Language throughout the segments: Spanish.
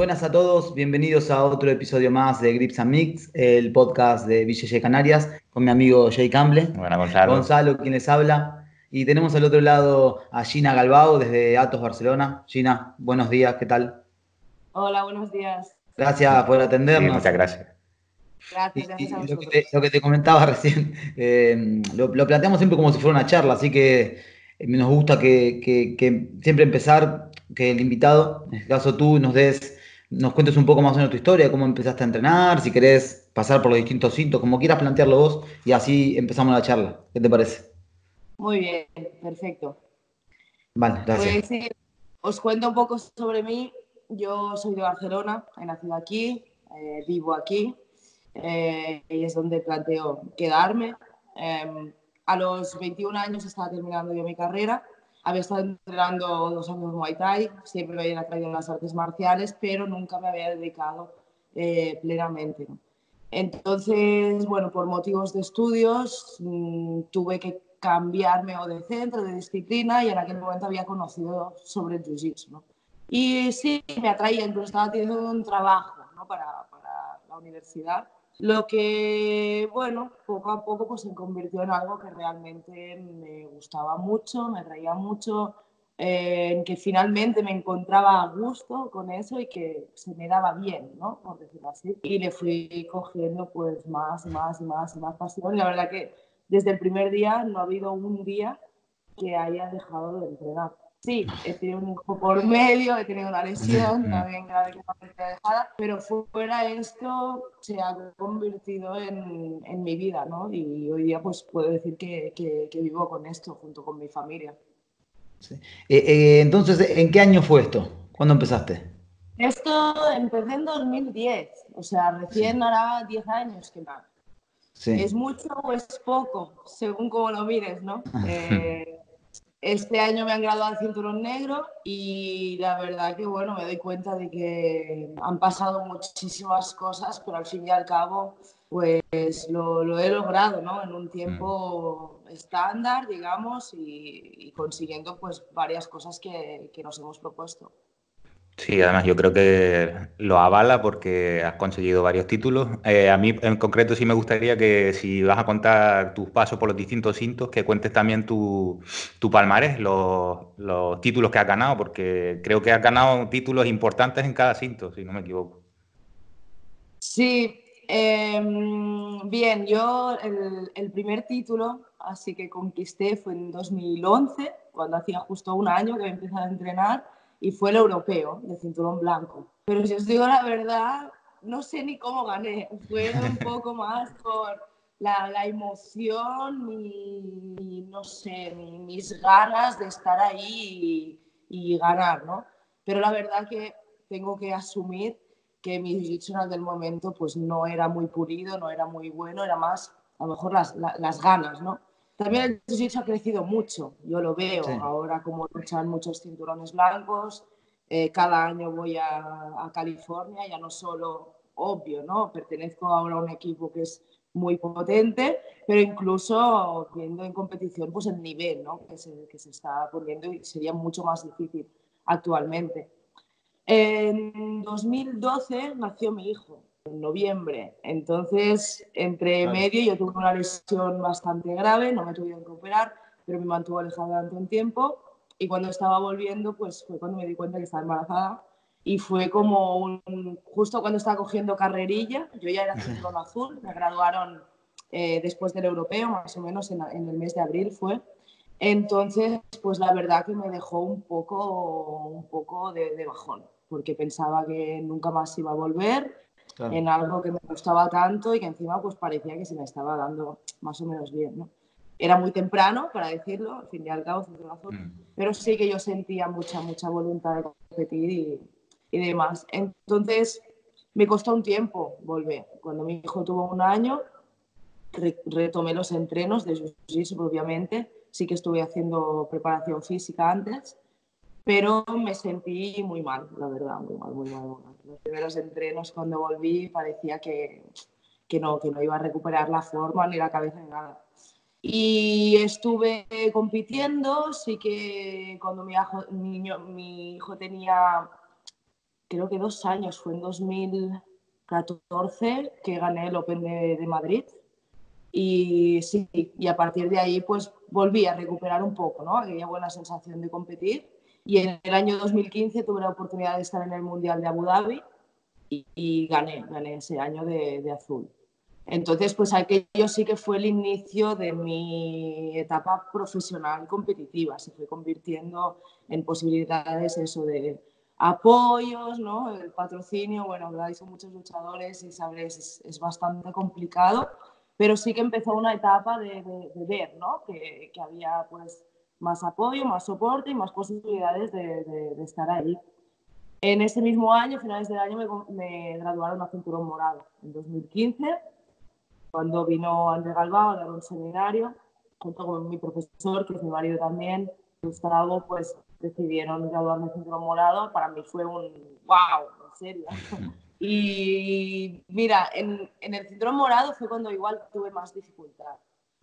Buenas a todos, bienvenidos a otro episodio más de Grips and Mix, el podcast de Villa Canarias, con mi amigo Jay Camble. Bueno, Gonzalo. Gonzalo, quien les habla. Y tenemos al otro lado a Gina Galbao desde Atos, Barcelona. Gina, buenos días, ¿qué tal? Hola, buenos días. Gracias por Sí, atendernos. muchas gracias. Gracias a Y vosotros. lo que te comentaba recién, lo planteamos siempre como si fuera una charla, así que nos gusta que siempre empezar, que el invitado, en este caso tú, nos cuentes un poco más o menos tu historia, cómo empezaste a entrenar, si querés pasar por los distintos sitios, como quieras plantearlo vos, y así empezamos la charla. ¿Qué te parece? Muy bien, perfecto. Vale, gracias. Pues sí, os cuento un poco sobre mí. Yo soy de Barcelona, he nacido aquí, vivo aquí y es donde planteo quedarme. A los 21 años estaba terminando yo mi carrera. Había estado entrenando 2 años Muay Thai, siempre me habían atraído las artes marciales, pero nunca me había dedicado plenamente, ¿no? Entonces, bueno, por motivos de estudios tuve que cambiarme o de centro, de disciplina, y en aquel momento había conocido sobre el jiu-jitsu, ¿no? Y sí, me atraía, incluso estaba teniendo un trabajo, ¿no? para la universidad, lo que, bueno, poco a poco pues se convirtió en algo que realmente me gustaba mucho, me atraía mucho, en que finalmente me encontraba a gusto con eso y que se me daba bien, ¿no? Por decirlo así. Y le fui cogiendo pues más y más y más y más pasión. Y la verdad que desde el primer día no ha habido un día que haya dejado de entrenar. Sí, he tenido un hijo por medio, he tenido una lesión también grave que no me dejada, pero fuera esto se ha convertido en mi vida, ¿no? Y hoy día pues puedo decir que vivo con esto junto con mi familia. Sí. Entonces, ¿en qué año fue esto? ¿Cuándo empezaste? Esto empecé en 2010, o sea, Sí, recién hará 10 años que más. ¿Es sí. mucho o es poco? Según cómo lo mires, ¿no? Este año me han graduado al cinturón negro y la verdad que, bueno, me doy cuenta de que han pasado muchísimas cosas, pero al fin y al cabo, pues lo he logrado, ¿no? En un tiempo estándar, digamos, y consiguiendo pues varias cosas que nos hemos propuesto. Sí, además yo creo que lo avala porque has conseguido varios títulos. A mí en concreto sí me gustaría que si vas a contar tus pasos por los distintos cintos, que cuentes también tu palmarés, los títulos que has ganado, porque creo que has ganado títulos importantes en cada cinto, si no me equivoco. Sí, bien, yo el primer título así que conquisté fue en 2011, cuando hacía justo un año que había empezado a entrenar, y fue el europeo de cinturón blanco. Pero si os digo la verdad, no sé ni cómo gané. Fue un poco más por la emoción y no sé, mis ganas de estar ahí y ganar, ¿no? Pero la verdad que tengo que asumir que mi jiu-jitsu en aquel momento pues no era muy pulido, no era muy bueno, era más a lo mejor las ganas, ¿no? También el jiu-jitsu ha crecido mucho, yo lo veo, Sí. ahora como luchan muchos cinturones blancos, cada año voy a California, ya no solo, obvio, ¿no? Pertenezco ahora a un equipo que es muy potente, pero incluso viendo en competición pues el nivel, ¿no? que se está poniendo y sería mucho más difícil actualmente. En 2012 nació mi hijo, en noviembre. Entonces, entre Claro. medio, yo tuve una lesión bastante grave, no me tuvieron que operar, pero me mantuvo alejada durante un tiempo. Y cuando estaba volviendo, pues fue cuando me di cuenta que estaba embarazada. Y fue como justo cuando estaba cogiendo carrerilla, yo ya era cinturón azul, me graduaron después del europeo, más o menos en el mes de abril fue. Entonces, pues la verdad que me dejó un poco de bajón, porque pensaba que nunca más iba a volver Claro. en algo que me gustaba tanto y que encima pues parecía que se me estaba dando más o menos bien, ¿no? Era muy temprano para decirlo, al fin y al cabo, pero sí que yo sentía mucha voluntad de competir y demás. Entonces, me costó un tiempo volver. Cuando mi hijo tuvo un año, retomé los entrenos de jiu-jitsu, obviamente. Sí que estuve haciendo preparación física antes, pero me sentí muy mal, la verdad, muy mal, muy mal, muy mal. Los primeros entrenos cuando volví parecía que no iba a recuperar la forma, ni la cabeza, ni nada. Y estuve compitiendo, sí que cuando mi hijo tenía creo que 2 años, fue en 2014 que gané el Open de Madrid. Y sí, y a partir de ahí pues volví a recuperar un poco, ¿no? Aquella buena sensación de competir. Y en el año 2015 tuve la oportunidad de estar en el Mundial de Abu Dhabi y gané ese año de azul. Entonces, pues aquello sí que fue el inicio de mi etapa profesional competitiva. Se fue convirtiendo en posibilidades eso de apoyos, ¿no? El patrocinio, bueno, habláis con muchos luchadores y sabréis, es bastante complicado, pero sí que empezó una etapa de ver, ¿no? Que había pues más apoyo, más soporte y más posibilidades de estar ahí. En ese mismo año, finales del año, me graduaron a cinturón morado. En 2015, cuando vino André Galbao a dar un seminario, junto con mi profesor, que es mi marido también, Gustavo, pues decidieron graduarme en cinturón morado. Para mí fue un wow, en serio. Y mira, en el cinturón morado fue cuando igual tuve más dificultad.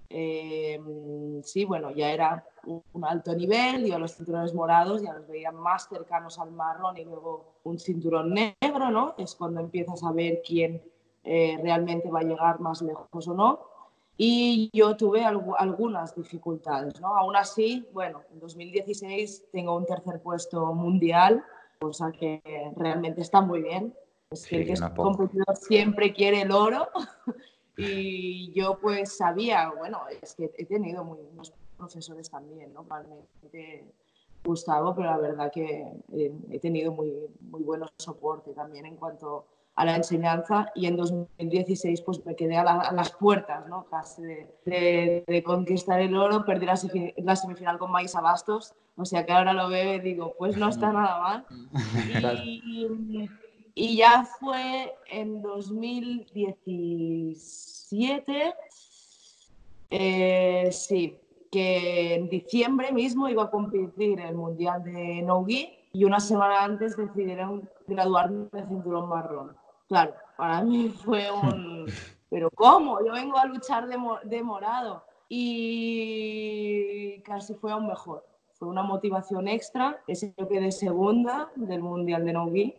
Sí, bueno, ya era un alto nivel, yo los cinturones morados ya los veía más cercanos al marrón y luego un cinturón negro, ¿no? Es cuando empiezas a ver quién realmente va a llegar más lejos o no. Y yo tuve algunas dificultades, ¿no? Aún así, bueno, en 2016 tengo un tercer puesto mundial, cosa que realmente está muy bien. Es que el Sí, que es no es poco. competidor siempre quiere el oro. Y yo pues sabía, bueno, es que he tenido muy buenos profesores también, ¿no? Realmente Gustavo, pero la verdad que he tenido muy, muy buen soporte también en cuanto a la enseñanza, y en 2016 pues me quedé a las puertas, ¿no? Casi de conquistar el oro, perdí la semifinal con Maísa Bastos, o sea que ahora lo veo y digo, pues no está nada mal. Y ya fue en 2017, sí, que en diciembre mismo iba a competir el Mundial de No-Gi y una semana antes decidieron graduarme de cinturón marrón. Claro, para mí fue un... ¿Pero cómo? Yo vengo a luchar de morado. Y casi fue aún mejor. Fue una motivación extra. Ese yo quedé segunda del Mundial de No-Gi.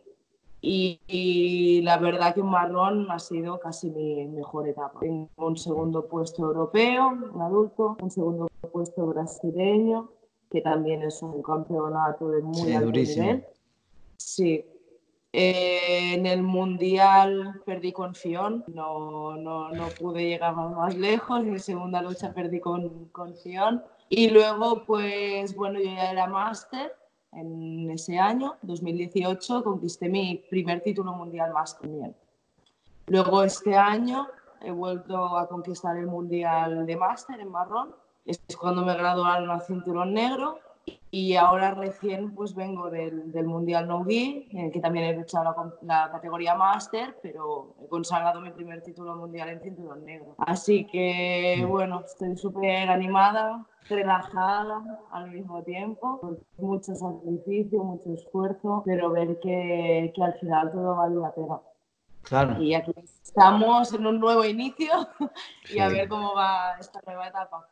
Y la verdad que un marrón ha sido casi mi mejor etapa. Tengo un segundo puesto europeo, un adulto, un segundo puesto brasileño, que también es un campeonato de muy Sí, alto durísimo. nivel. Sí. En el mundial perdí con Fion, no pude llegar más lejos. En mi segunda lucha perdí con Fion. Y luego, pues bueno, yo ya era máster. En ese año, 2018, conquisté mi primer título mundial más también. Luego este año he vuelto a conquistar el mundial de máster en marrón. Es cuando me graduaron al cinturón negro. Y ahora recién pues vengo del Mundial No-Gi, en el que también he luchado la categoría máster, pero he consagrado mi primer título mundial en cinturón negro. Así que bueno, estoy súper animada, relajada al mismo tiempo, mucho sacrificio, mucho esfuerzo, pero ver que al final todo vale la pena. Claro. Y aquí estamos en un nuevo inicio y a Sí. ver cómo va esta nueva etapa.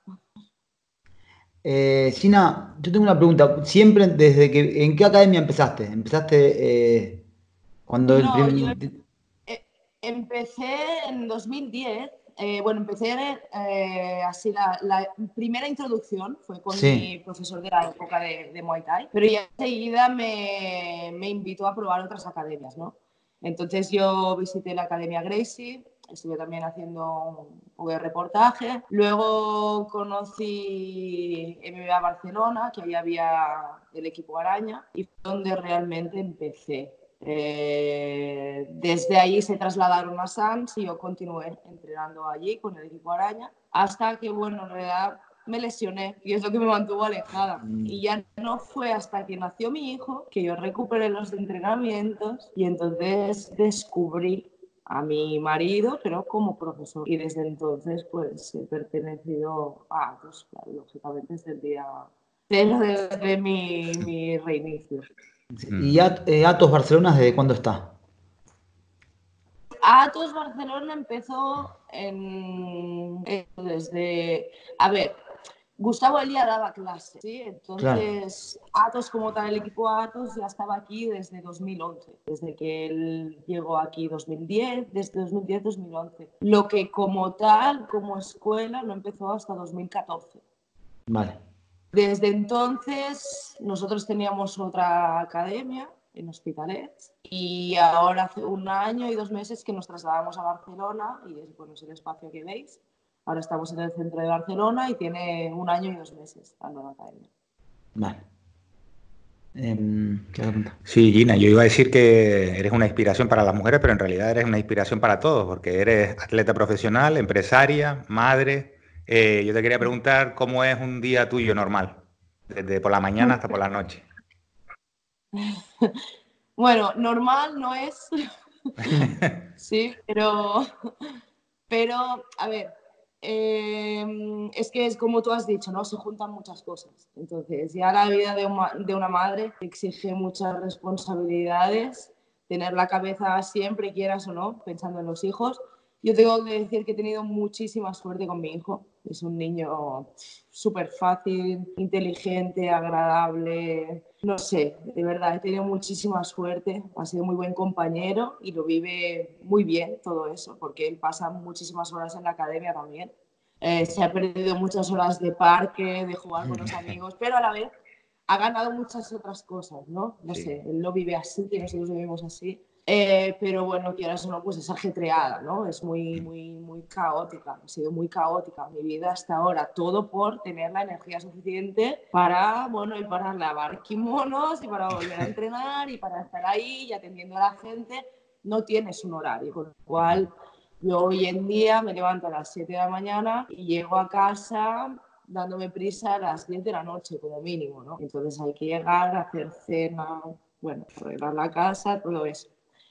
Sina, yo tengo una pregunta. Siempre ¿en qué academia empezaste? ¿Empezaste cuando el No, yo primer... empecé en 2010. Bueno, empecé así, la primera introducción fue con mi Sí, profesor de la época de Muay Thai, pero ya enseguida me invitó a probar otras academias, ¿no? Entonces yo visité la Academia Gracie, estuve también haciendo un poco de reportaje. Luego conocí MMA Barcelona, que ahí había el equipo Araña, y fue donde realmente empecé. Desde ahí se trasladaron a Sans y yo continué entrenando allí con el equipo Araña, hasta que, bueno, en realidad me lesioné y es lo que me mantuvo alejada. Y ya no fue hasta que nació mi hijo que yo recuperé los entrenamientos y entonces descubrí a mi marido, pero como profesor. Y desde entonces, pues he pertenecido a Atos, claro, lógicamente desde el día cero, desde mi reinicio. ¿Y Atos Barcelona desde cuándo está? Atos Barcelona empezó desde... A ver, Gustavo Elia daba clase, ¿sí? Claro, Entonces, Atos como tal, el equipo Atos ya estaba aquí desde 2011, desde que él llegó aquí 2010, desde 2010-2011. Lo que como tal, como escuela, no empezó hasta 2014. vale. Desde entonces, nosotros teníamos otra academia en Hospitalet y ahora hace 1 año y 2 meses que nos trasladamos a Barcelona y es, bueno, es el espacio que veis. Ahora estamos en el centro de Barcelona y tiene 1 año y 2 meses la nueva academia. Vale. ¿Qué vas a preguntar? Sí, Gina, yo iba a decir que eres una inspiración para las mujeres, pero en realidad eres una inspiración para todos, porque eres atleta profesional, empresaria, madre. Yo te quería preguntar cómo es un día tuyo normal, desde por la mañana hasta por la noche. Bueno, normal no es, sí, pero a ver, es que es como tú has dicho, ¿no? Se juntan muchas cosas. Entonces, ya la vida de una madre exige muchas responsabilidades, tener la cabeza siempre, quieras o no, pensando en los hijos. Yo tengo que decir que he tenido muchísima suerte con mi hijo. Es un niño súper fácil, inteligente, agradable. No sé, de verdad, he tenido muchísima suerte. Ha sido muy buen compañero y lo vive muy bien todo eso, porque él pasa muchísimas horas en la academia también. Se ha perdido muchas horas de parque, de jugar con los amigos, pero a la vez ha ganado muchas otras cosas, ¿no? No Sí. sé, él lo vive así, y nosotros lo vivimos así. Pero bueno, quieras o no, pues es ajetreada, ¿no? Es muy, muy, muy caótica. Ha sido muy caótica mi vida hasta ahora. Todo por tener la energía suficiente para, bueno, y para lavar kimonos y para volver a entrenar y para estar ahí y atendiendo a la gente. No tienes un horario, con lo cual yo hoy en día me levanto a las 7 de la mañana y llego a casa dándome prisa a las 10 de la noche como mínimo, ¿no? Entonces hay que llegar, hacer cena, bueno, arreglar la casa, todo eso.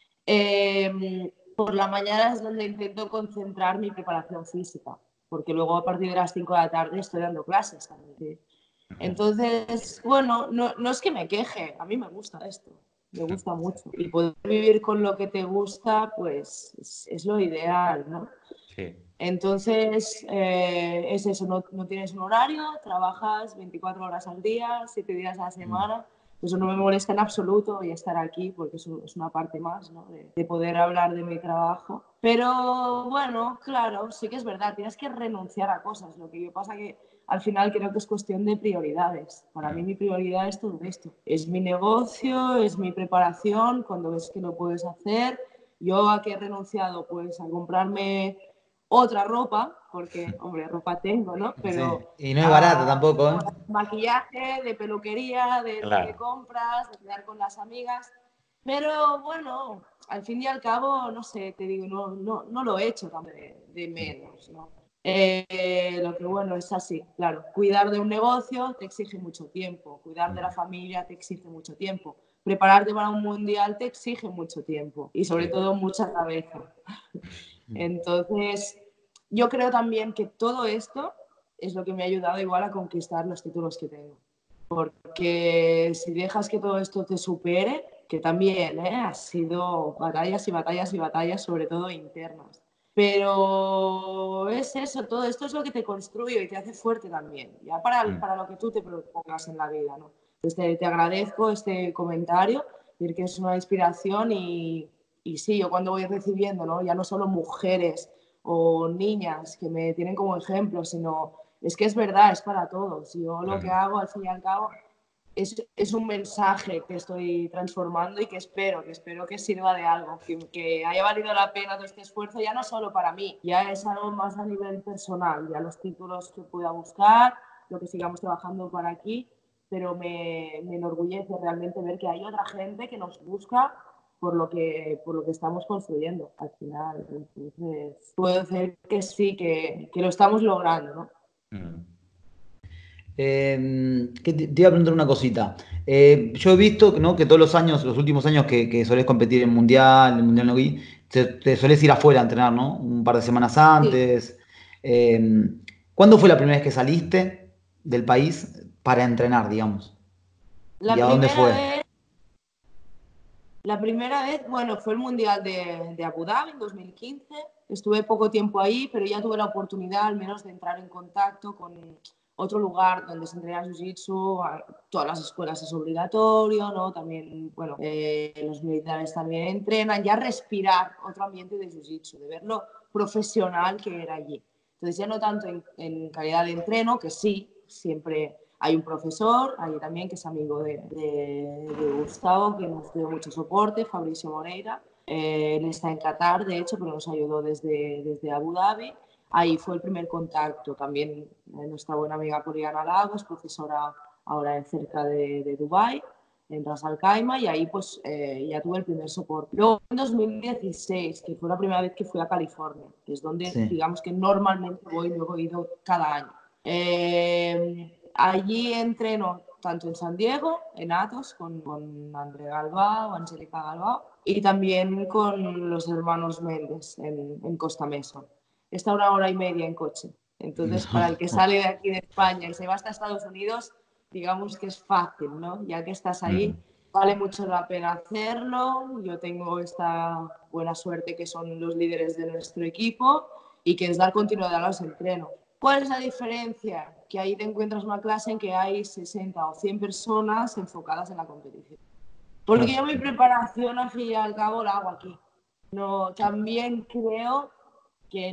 Por la mañana es donde intento concentrar mi preparación física, porque luego a partir de las 5 de la tarde estoy dando clases también. Entonces, bueno, no es que me queje, a mí me gusta esto, me gusta mucho. Y poder vivir con lo que te gusta, pues es lo ideal, ¿no? Sí. Entonces, es eso, no tienes un horario, trabajas 24 horas al día, 7 días a la semana. Eso no me molesta en absoluto y estar aquí porque eso es una parte más, ¿no? de poder hablar de mi trabajo. Pero bueno, claro, sí que es verdad, tienes que renunciar a cosas. Lo que yo pasa que al final creo que es cuestión de prioridades. Para mí mi prioridad es todo esto. Es mi negocio, es mi preparación, cuando ves que lo puedes hacer. Yo a qué he renunciado, pues a comprarme otra ropa, porque, hombre, ropa tengo, ¿no? Sí. Pero Y no es barata tampoco, ¿eh? maquillaje, de peluquería, de ir de Claro. compras, de quedar con las amigas. Pero bueno, al fin y al cabo, no sé, te digo, no lo he hecho tampoco de menos, ¿no? Lo que bueno es así, claro, cuidar de un negocio te exige mucho tiempo, cuidar de la familia te exige mucho tiempo, prepararte para un mundial te exige mucho tiempo y sobre Sí. todo mucha cabeza. Entonces, yo creo también que todo esto es lo que me ha ayudado igual a conquistar los títulos que tengo. Porque si dejas que todo esto te supere, que también ha sido batallas y batallas y batallas, sobre todo internas. Pero es eso, todo esto es lo que te construye y te hace fuerte también, ya para lo que tú te propongas en la vida, ¿no? Entonces te agradezco este comentario, decir que es una inspiración y sí, yo cuando voy recibiendo, ¿no? Ya no solo mujeres o niñas que me tienen como ejemplo, sino es que es verdad, es para todos. Yo lo que Claro. hago al fin y al cabo es un mensaje que estoy transformando y que espero que sirva de algo, que haya valido la pena todo este esfuerzo, ya no solo para mí, ya es algo más a nivel personal, ya los títulos que pueda buscar, lo que sigamos trabajando para aquí, pero me enorgullece realmente ver que hay otra gente que nos busca por lo que estamos construyendo al final. Entonces, puedo decir que sí, que lo estamos logrando, ¿no? Mm. Que te iba a preguntar una cosita. Yo he visto, ¿no? Que todos los años, los últimos años que solés competir en Mundial no vi, te solés ir afuera a entrenar, ¿no? Un par de semanas Sí. antes. Eh, ¿Cuándo fue la primera vez que saliste del país para entrenar, digamos? ¿Y La a dónde primera fue? vez La primera vez, bueno, fue el Mundial de Abu Dhabi en 2015. Estuve poco tiempo ahí, pero ya tuve la oportunidad al menos de entrar en contacto otro lugar donde se entrena jiu-jitsu, todas las escuelas es obligatorio, ¿no? También, bueno, los militares también entrenan, ya respirar otro ambiente de jiu-jitsu, de ver lo profesional que era allí. Entonces ya no tanto en calidad de entreno, que sí, siempre hay un profesor, allí también que es amigo de Gustavo, que nos dio mucho soporte, Fabricio Moreira, él está en Qatar, de hecho, pero nos ayudó desde Abu Dhabi. Ahí fue el primer contacto. También nuestra buena amiga Poliana Lagos, profesora ahora cerca de Dubái, en Ras Al Khaimah, y ahí pues ya tuve el primer soporte. Luego en 2016, que fue la primera vez que fui a California, que es donde Sí. digamos que normalmente voy, luego he ido cada año. Allí entreno tanto en San Diego, en Atos, con André Galbao, Angélica Galbao, y también con los hermanos Méndez en Costa Mesa. Está 1 hora y media en coche. Entonces, para el que sale de aquí de España y se va hasta Estados Unidos, digamos que es fácil, ¿no? Ya que estás ahí, vale mucho la pena hacerlo. Yo tengo esta buena suerte que son los líderes de nuestro equipo y que es dar continuidad a los entrenos. ¿Cuál es la diferencia? Que ahí te encuentras una clase en que hay 60 o 100 personas enfocadas en la competición. Porque yo mi preparación, al fin y al cabo, la hago aquí. No, también creo que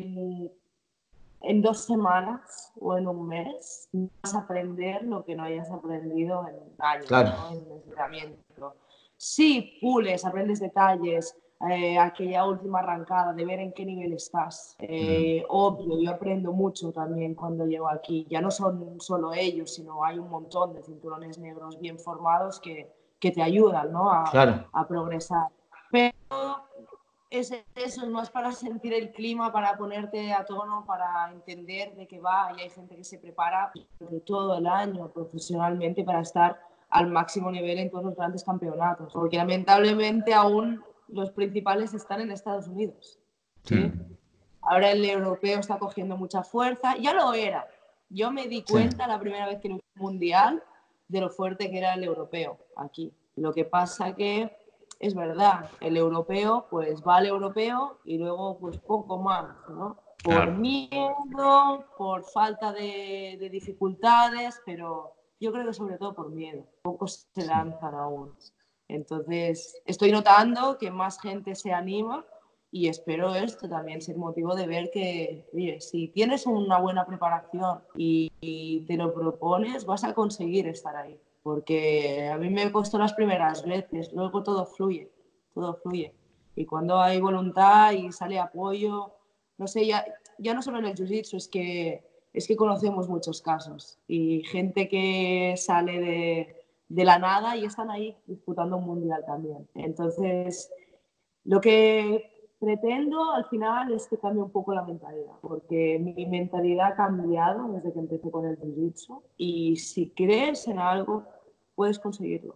en 2 semanas o en un mes vas a aprender lo que no hayas aprendido en años, Claro. ¿no? En el entrenamiento. Sí, pules, aprendes detalles, aquella última arrancada, de ver en qué nivel estás. Obvio, yo aprendo mucho también cuando llego aquí. Ya no son solo ellos, sino hay un montón de cinturones negros bien formados que te ayudan, ¿no? Claro. a progresar. Pero eso es más para sentir el clima, para ponerte a tono, para entender de qué va. Y hay gente que se prepara durante todo el año profesionalmente para estar al máximo nivel en todos los grandes campeonatos. Porque lamentablemente aún los principales están en Estados Unidos. ¿Sí? Ahora el europeo está cogiendo mucha fuerza. Ya lo era. Yo me di cuenta la primera vez que en un mundial de lo fuerte que era el europeo aquí. Lo que pasa que es verdad, el europeo pues va al europeo y luego pues poco más, ¿no? Por Claro. miedo, por falta de dificultades, pero yo creo que sobre todo por miedo. Pocos se lanzan aún. Entonces, estoy notando que más gente se anima y espero esto también ser motivo de ver que, oye, si tienes una buena preparación y te lo propones, vas a conseguir estar ahí. Porque a mí me costó las primeras veces, luego todo fluye, todo fluye. Y cuando hay voluntad y sale apoyo, no sé, ya no solo en el jiu-jitsu, es que conocemos muchos casos y gente que sale de la nada y están ahí disputando un mundial también. Entonces, lo que pretendo al final es que cambie un poco la mentalidad, porque mi mentalidad ha cambiado desde que empecé con el jiu-jitsu y si crees en algo, puedes conseguirlo.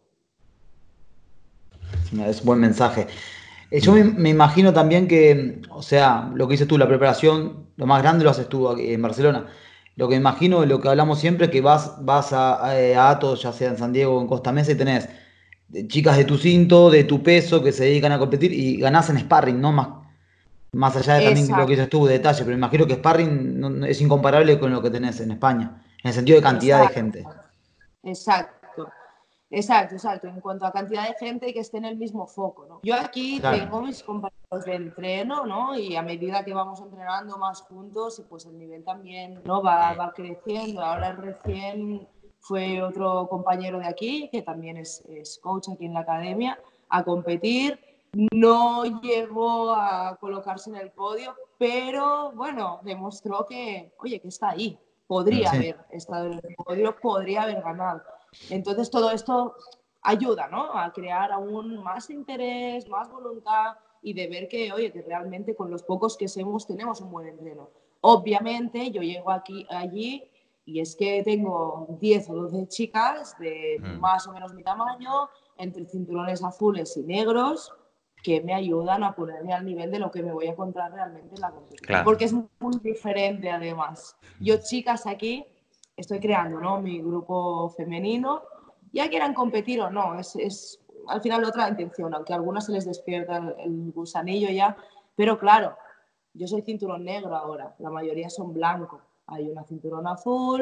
Es un buen mensaje. Yo me imagino también que, o sea, lo que dices tú, la preparación, lo más grande lo haces tú aquí en Barcelona. Lo que me imagino, lo que hablamos siempre, es que vas a Atos, ya sea en San Diego o en Costa Mesa, y tenés chicas de tu cinto, de tu peso, que se dedican a competir y ganás en sparring, ¿no? Más allá de también lo que Exacto, dices tú, de detalle, pero me imagino que sparring es incomparable con lo que tenés en España, en el sentido de cantidad de exacto, gente. exacto. Exacto, exacto. En cuanto a cantidad de gente que esté en el mismo foco, ¿no? Yo aquí Claro. tengo mis compañeros de entreno, ¿no? Y a medida que vamos entrenando más juntos, pues el nivel también, ¿no? Va creciendo. Ahora recién fue otro compañero de aquí, que también es coach aquí en la academia, a competir. No llegó a colocarse en el podio, pero bueno, demostró que, oye, que está ahí. Podría Sí, haber estado en el podio, podría haber ganado. Entonces todo esto ayuda, ¿no? A crear aún más interés, más voluntad y de ver que, oye, que realmente con los pocos que somos tenemos un buen entreno. Obviamente yo llego allí y es que tengo 10 o 12 chicas de más o menos mi tamaño, entre cinturones azules y negros, que me ayudan a ponerme al nivel de lo que me voy a encontrar realmente en la competición. Claro. Porque es muy diferente además. Yo chicas aquí estoy creando, ¿no? Mi grupo femenino, ya quieran competir o no, es al final otra intención, aunque a algunas se les despierta el gusanillo ya, pero claro, yo soy cinturón negro ahora, la mayoría son blancos, hay una cinturón azul,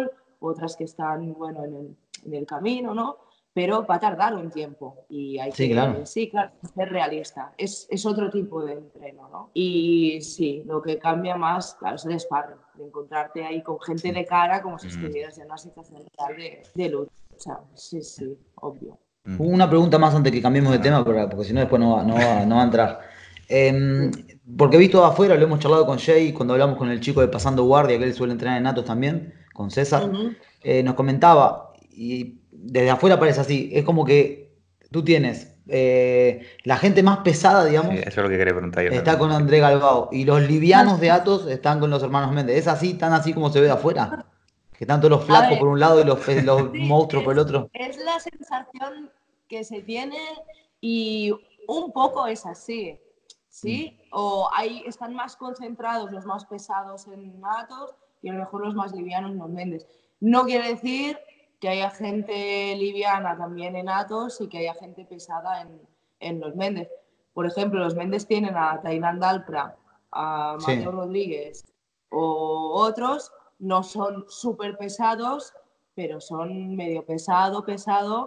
otras que están, bueno, en el camino, ¿no? Pero va a tardar un tiempo y hay Sí, que, claro. sí, claro, ser realista. Es otro tipo de entreno, ¿no? Y sí, lo que cambia más, claro, es el sparring, de encontrarte ahí con gente de cara como si Mm, estuvieras en una situación real de lucha. O sea, sí, sí, obvio. mm. Una pregunta más antes que cambiemos de Nada. tema, porque si no después no va a entrar. Porque he visto afuera, lo hemos charlado con Jay, cuando hablamos con el chico de Pasando Guardia, que él suele entrenar en Atos también, con César, Ujú. nos comentaba, y desde afuera parece así, es como que tú tienes la gente más pesada, Sí, digamos, eso es lo que quería preguntar yo está también. con André Galbao, y los livianos de Atos están con los hermanos Méndez. ¿Es así, tan así como se ve de afuera? Que están todos los A flacos ver, por un lado y los sí, monstruos por el otro. es la sensación que se tiene y un poco es así, Mm, ¿sí? O ahí están más concentrados los más pesados en Atos y a lo mejor los más livianos en los Méndez. No quiere decir que haya gente liviana también en Atos y que haya gente pesada en los Méndez. Por ejemplo, los Méndez tienen a Tainan Dalpra, a Mateo sí, Rodríguez o otros, no son súper pesados, pero son medio pesado.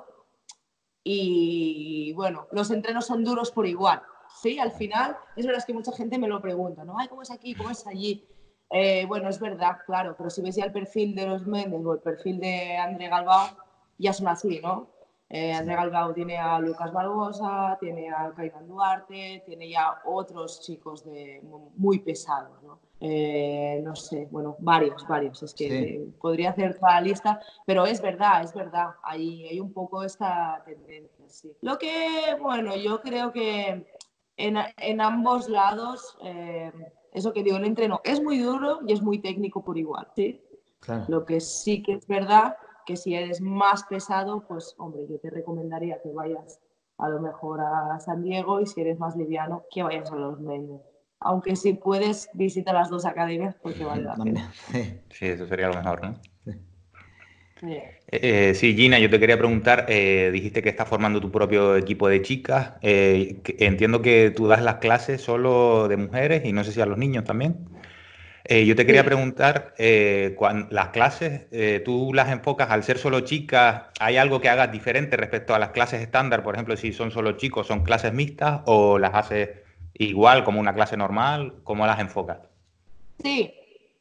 Y bueno, los entrenos son duros por igual. Sí, al final, es verdad que mucha gente me lo pregunta, ¿no? Ay, ¿cómo es aquí? ¿Cómo es allí? Bueno, es verdad, claro, pero si ves ya el perfil de los Méndez o el perfil de André Galbao, ya son así, ¿no? sí. André Galbao tiene a Lucas Barbosa, tiene a Caimán Duarte, tiene ya otros chicos muy pesados, ¿no? No sé, bueno, varios. Es que Sí. podría hacer toda la lista, pero es verdad, hay un poco esta tendencia, sí. Lo que, bueno, yo creo que en ambos lados, eso que digo, el entreno es muy duro y es muy técnico por igual, ¿sí? Claro. Lo que sí que es verdad que si eres más pesado, pues hombre, yo te recomendaría que vayas a lo mejor a San Diego y si eres más liviano, que vayas a los Méndez. Aunque si puedes, visita las dos academias porque vale la pena. También. Sí, Sí, eso sería lo mejor, ¿no? sí. Sí. Sí, Gina, yo te quería preguntar, dijiste que estás formando tu propio equipo de chicas. Entiendo que tú das las clases solo de mujeres y no sé si a los niños también. Yo te quería Sí. preguntar, las clases, ¿tú las enfocas al ser solo chicas? ¿Hay algo que hagas diferente respecto a las clases estándar? Por ejemplo, si son solo chicos, ¿son clases mixtas o las haces igual como una clase normal? ¿Cómo las enfocas? Sí,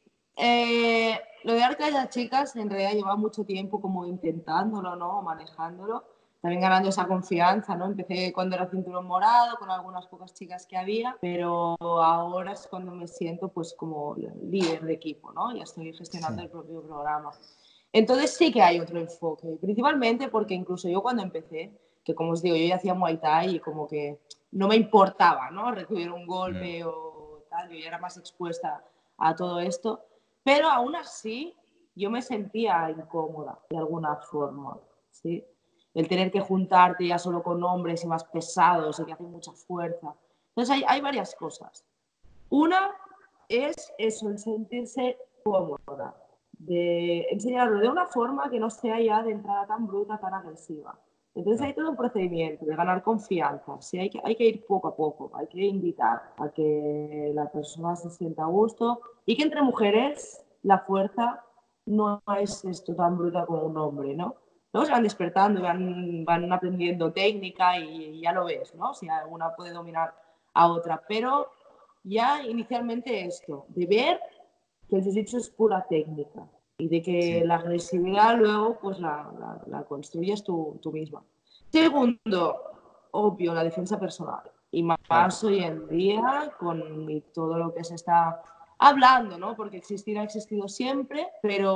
lo de Arca de las chicas en realidad lleva mucho tiempo como intentándolo, ¿no? Manejándolo, también ganando esa confianza, ¿no? Empecé cuando era cinturón morado, con algunas pocas chicas que había, pero ahora es cuando me siento pues como líder de equipo, ¿no? Ya estoy Sí, gestionando el propio programa. Entonces sí que hay otro enfoque, principalmente porque incluso yo cuando empecé, que como os digo, yo ya hacía Muay Thai y como que no me importaba, ¿no? Recibir un Mm, golpe o tal, yo ya era más expuesta a todo esto, pero aún así yo me sentía incómoda de alguna forma, ¿sí? El tener que juntarte ya solo con hombres y más pesados y que hacen mucha fuerza. Entonces hay varias cosas. Una es eso, el sentirse cómoda, de enseñarlo de una forma que no sea ya de entrada tan bruta, tan agresiva. Entonces hay claro. todo un procedimiento de ganar confianza. Sí, hay que ir poco a poco, hay que invitar a que la persona se sienta a gusto y que entre mujeres la fuerza no es esto tan bruta como un hombre, ¿no? Luego se van despertando, van aprendiendo técnica y ya lo ves, ¿no? Si alguna puede dominar a otra, pero ya inicialmente esto, de ver que el jiu-jitsu es pura técnica y de que Sí, la agresividad luego pues la construyes tú misma. Segundo, obvio, la defensa personal. Y claro. más hoy en día con todo lo que se está hablando, ¿no? Porque existir ha existido siempre, pero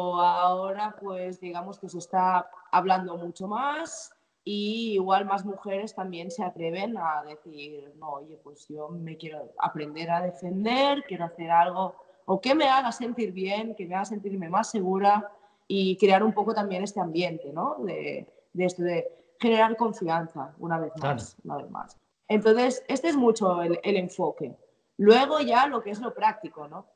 ahora pues digamos que se está hablando mucho más y igual más mujeres también se atreven a decir, no, oye, pues yo me quiero aprender a defender, quiero hacer algo o que me haga sentir bien, que me haga sentirme más segura y crear un poco también este ambiente, ¿no? De esto de generar confianza, una vez Claro. más, una vez más. Entonces, este es mucho el enfoque. Luego ya lo que es lo práctico, ¿no?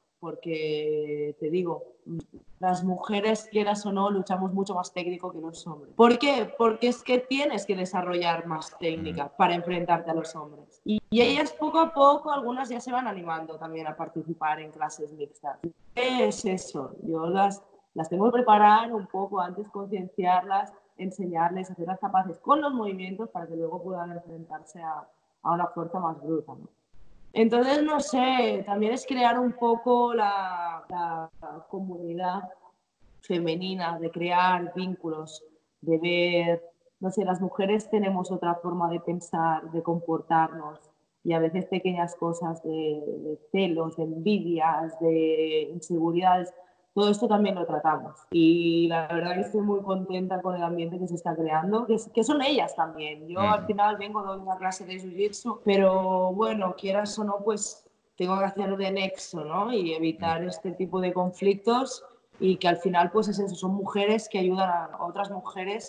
Porque te digo, las mujeres, quieras o no, luchamos mucho más técnico que los hombres. ¿Por qué? Porque es que tienes que desarrollar más mm, técnica para enfrentarte a los hombres. Y ellas poco a poco, algunas ya se van animando también a participar en clases mixtas. ¿Qué es eso? Yo las Las tengo que preparar un poco antes, concienciarlas, enseñarles, hacerlas capaces con los movimientos para que luego puedan enfrentarse a una fuerza más bruta, ¿no? Entonces, no sé, también es crear un poco la comunidad femenina, de crear vínculos, de ver, no sé, las mujeres tenemos otra forma de pensar, de comportarnos, y a veces pequeñas cosas de celos, de envidias, de inseguridades, todo esto también lo tratamos. Y la verdad que estoy muy contenta con el ambiente que se está creando, que son ellas también. Yo al final vengo de una clase de jiu-jitsu, pero bueno, quieras o no, pues tengo que hacer de nexo, ¿no? Y evitar este tipo de conflictos y que al final pues es eso, son mujeres que ayudan a otras mujeres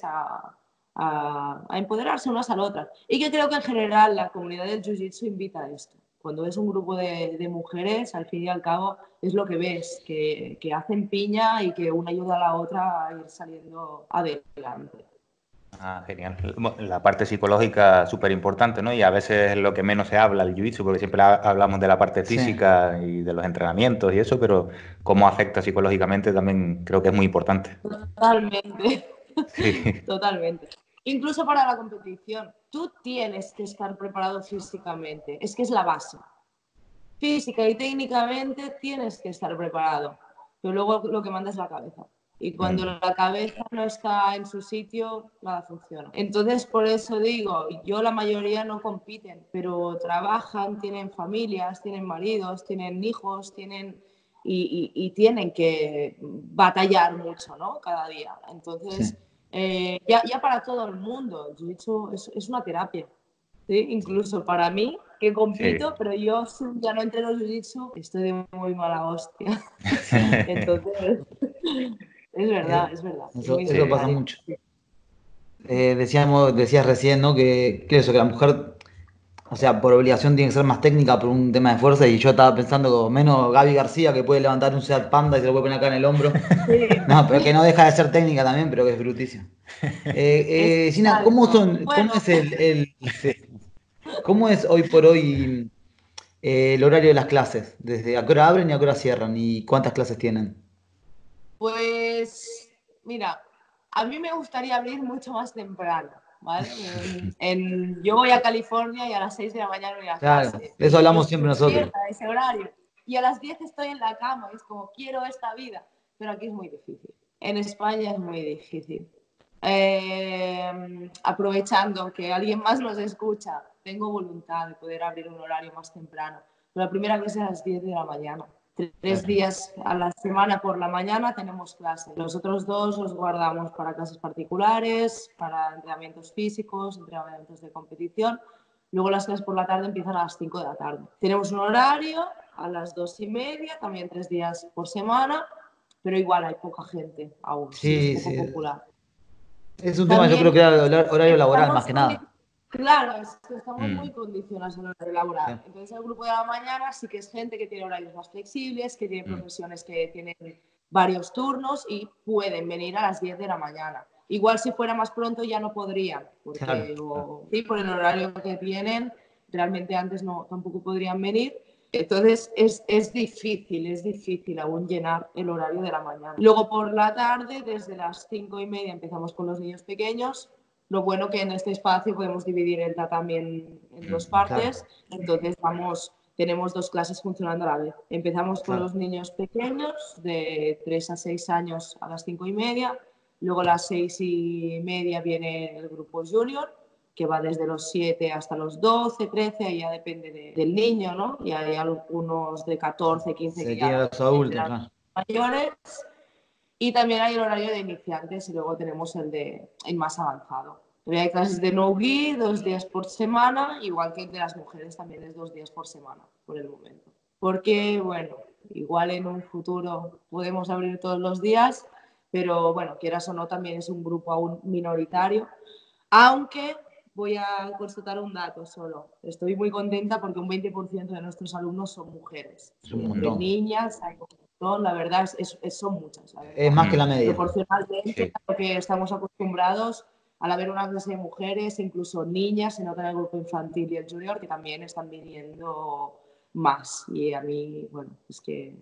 a empoderarse unas a las otras. Y que creo que en general la comunidad del jiu-jitsu invita a esto. Cuando ves un grupo de mujeres, al fin y al cabo es lo que ves, que hacen piña y que una ayuda a la otra a ir saliendo adelante. Ah, genial. La parte psicológica súper importante, ¿no? Y a veces es lo que menos se habla el jiu-jitsu, porque siempre hablamos de la parte Sí. física y de los entrenamientos y eso, pero cómo afecta psicológicamente también creo que es muy importante. Totalmente, Sí, totalmente. Incluso para la competición, tú tienes que estar preparado físicamente, es que es la base. Física y técnicamente tienes que estar preparado, pero luego lo que manda es la cabeza. Y cuando la cabeza no está en su sitio, nada funciona. Entonces, por eso digo, yo la mayoría no compiten, pero trabajan, tienen familias, tienen maridos, tienen hijos, y tienen que batallar mucho, ¿no? Cada día. Entonces, ya para todo el mundo, el jiu-jitsu es una terapia. ¿Sí? Incluso para mí, que sí. compito, pero yo ya no entreno jiu-jitsu, estoy de muy mala hostia. Sí. Entonces, es verdad, es verdad. Es muy Eso pasa necesario. mucho. Decías recién, ¿no? Que eso, que la mujer, o sea, por obligación tiene que ser más técnica por un tema de fuerza, y yo estaba pensando como menos Gaby García, que puede levantar un Seat Panda y se lo puede poner acá en el hombro. Sí, No, pero que no deja de ser técnica también, pero que es brutísimo. Gina, ¿cómo exacto. son, cómo Bueno, es sí, cómo es hoy por hoy el horario de las clases? ¿Desde a qué hora abren y a qué hora cierran? ¿Y cuántas clases tienen? pues mira, a mí me gustaría abrir mucho más temprano, ¿vale? Yo voy a California y a las 6 de la mañana voy a Claro, clase eso y yo hablamos estoy siempre nosotros. despierta a ese horario y a las 10 estoy en la cama y es como, quiero esta vida, pero aquí es muy difícil. En España es muy difícil. Aprovechando que alguien más nos escucha, tengo voluntad de poder abrir un horario más temprano, pero la primera clase es a las 10 de la mañana. 3 días a la semana por la mañana tenemos clase. Los otros 2 los guardamos para clases particulares, para entrenamientos físicos, entrenamientos de competición. Luego las clases por la tarde empiezan a las 5 de la tarde. Tenemos un horario a las 2:30, también 3 días por semana, pero igual hay poca gente aún, es Sí, poco sí. popular. Es un tema, yo creo También que era el horario laboral estamos más que nada. claro, es que estamos muy Mm, condicionados en el horario laboral. Sí, Entonces, el grupo de la mañana sí que es gente que tiene horarios más flexibles, que tiene mm. profesiones que tienen varios turnos y pueden venir a las 10 de la mañana. Igual si fuera más pronto ya no podrían, claro. porque sí, por el horario que tienen, realmente antes no, tampoco podrían venir. Entonces es difícil aún llenar el horario de la mañana. Luego por la tarde, desde las 5:30 empezamos con los niños pequeños. Lo bueno que en este espacio podemos dividir el tatami en dos Claro, partes, entonces tenemos 2 clases funcionando a la vez. Empezamos con claro. los niños pequeños de 3 a 6 años a las 5:30, luego a las 6:30 viene el grupo junior, que va desde los 7 hasta los 12, 13, ahí ya depende del niño, ¿no? Y hay algunos de 14, 15 Se que ya tiene los adultos, entrenan claro. mayores. Y también hay el horario de iniciantes y luego tenemos el más avanzado. Pero hay clases de no-gi 2 días por semana, igual que el de las mujeres también es 2 días por semana, por el momento. Porque, bueno, igual en un futuro podemos abrir todos los días, pero bueno, quieras o no, también es un grupo aún minoritario. Aunque voy a constatar un dato solo. Estoy muy contenta porque un 20% de nuestros alumnos son mujeres. Es un De montón. niñas hay un montón, la verdad, son muchas, la Es verdad. más que la Mm, media. Proporcionalmente sí. a lo que estamos acostumbrados, al haber una clase de mujeres, incluso niñas, se nota en el grupo infantil y el junior, que también están viniendo más. Y a mí, bueno, es que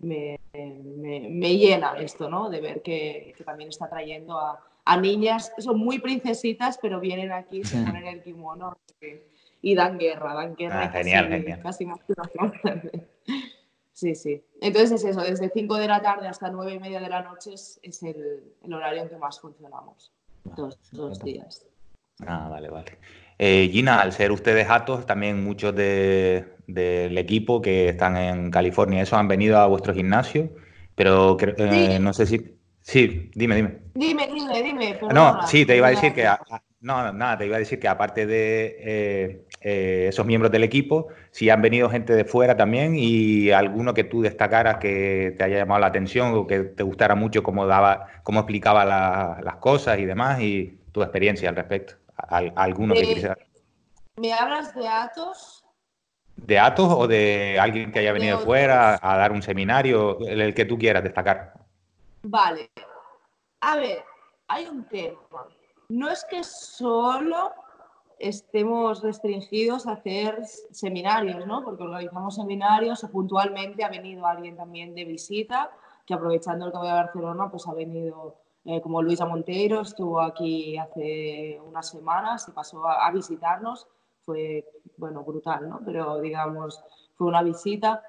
me llena esto, ¿no? De ver que también está trayendo a niñas, son muy princesitas, pero vienen aquí, se ponen el kimono y dan guerra y Genial, genial. casi más que una. Sí, sí. Entonces es eso, desde 5 de la tarde hasta 9:30 de la noche es el horario en que más funcionamos, todos los días. Vale, vale. Gina, al ser ustedes Atos, también muchos del equipo que están en California, eso han venido a vuestro gimnasio, pero Sí, no sé si... Sí, dime. dime, No, perdona. sí, te iba a decir que... no, nada, te iba a decir que aparte de esos miembros del equipo, si han venido gente de fuera también y alguno que tú destacaras que te haya llamado la atención o que te gustara mucho cómo explicaba las cosas y demás y tu experiencia al respecto. Alguno que quisiera. ¿Me hablas de Atos? ¿De Atos o de alguien que haya De venido de fuera otros. a dar un seminario, el que tú quieras destacar? Vale. A ver, hay un tema. No es que solo estemos restringidos a hacer seminarios, ¿no? Porque organizamos seminarios o puntualmente ha venido alguien también de visita, que aprovechando el que voy a Barcelona, pues ha venido, como Luisa Monteiro, estuvo aquí hace unas semanas y pasó a visitarnos. Fue, bueno, brutal, ¿no? Pero digamos, fue una visita.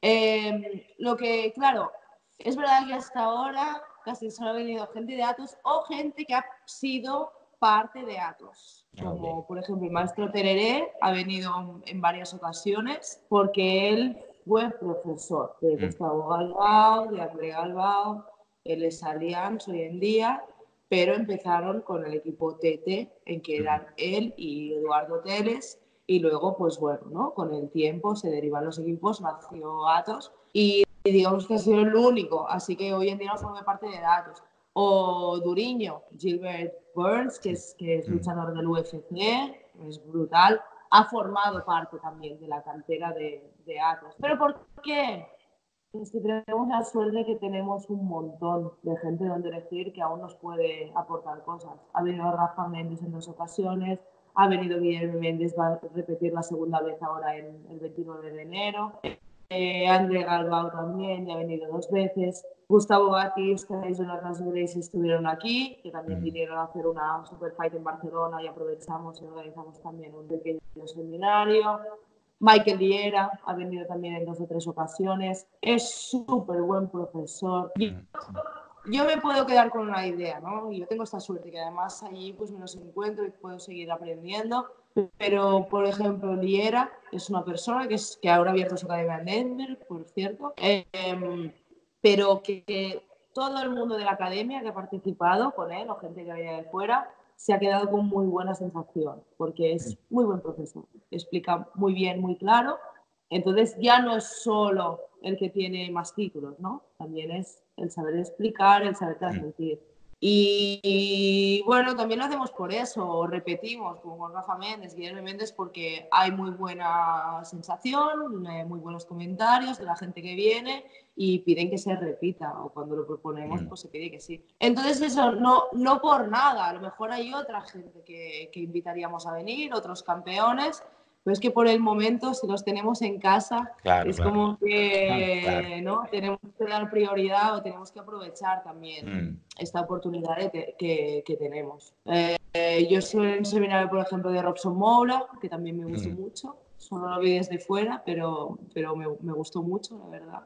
Lo que, claro, es verdad que hasta ahora casi solo ha venido gente de Atos o gente que ha sido parte de Atos. Como por ejemplo el maestro Tereré ha venido en varias ocasiones porque él fue profesor de Gustavo Galbao, de André Galbao, él es Allianz hoy en día, pero empezaron con el equipo TT, en que eran él y Eduardo Teles, y luego, pues bueno, ¿no? Con el tiempo se derivan los equipos, nació Atos, y digamos que ha sido el único, así que hoy en día no forma parte de Atos. O Duriño, Gilbert Burns, que es luchador del UFC, es brutal, ha formado parte también de la cantera de Atos. ¿Pero por qué? Es que tenemos la suerte que tenemos un montón de gente donde elegir que aún nos puede aportar cosas. Ha venido Rafa Méndez en 2 ocasiones, ha venido Guillermo Méndez, va a repetir la segunda vez ahora en el 29 de enero. André Galbao también, ya ha venido 2 veces. Gustavo Batista y Jonathan Grace estuvieron aquí, que también vinieron a hacer una super fight en Barcelona y aprovechamos y organizamos también un pequeño seminario. Michael Liera ha venido también en 2 o 3 ocasiones. Es súper buen profesor. Yo me puedo quedar con una idea, ¿no? Yo tengo esta suerte que además allí pues me los encuentro y puedo seguir aprendiendo. Pero, por ejemplo, Liera es una persona que ahora ha abierto su academia en Denver, por cierto, pero que todo el mundo de la academia que ha participado con él o gente que venía de fuera se ha quedado con muy buena sensación, porque es muy buen profesor, explica muy bien, muy claro. Entonces ya no es solo el que tiene más títulos, ¿no? También es el saber explicar, el saber transmitir. Y bueno, también lo hacemos por eso, repetimos, como con Rafa Méndez, Guillermo Méndez, porque hay muy buena sensación, muy buenos comentarios de la gente que viene y piden que se repita, o cuando lo proponemos, pues se pide que sí. Entonces eso, no por nada, a lo mejor hay otra gente que invitaríamos a venir, otros campeones, pero es que por el momento, si los tenemos en casa, es como que ¿no? Tenemos que dar prioridad o tenemos que aprovechar también esta oportunidad que tenemos. Yo estuve en un seminario, por ejemplo, de Robson Moura, que también me gustó mucho. Solo lo vi desde fuera, pero me gustó mucho, la verdad.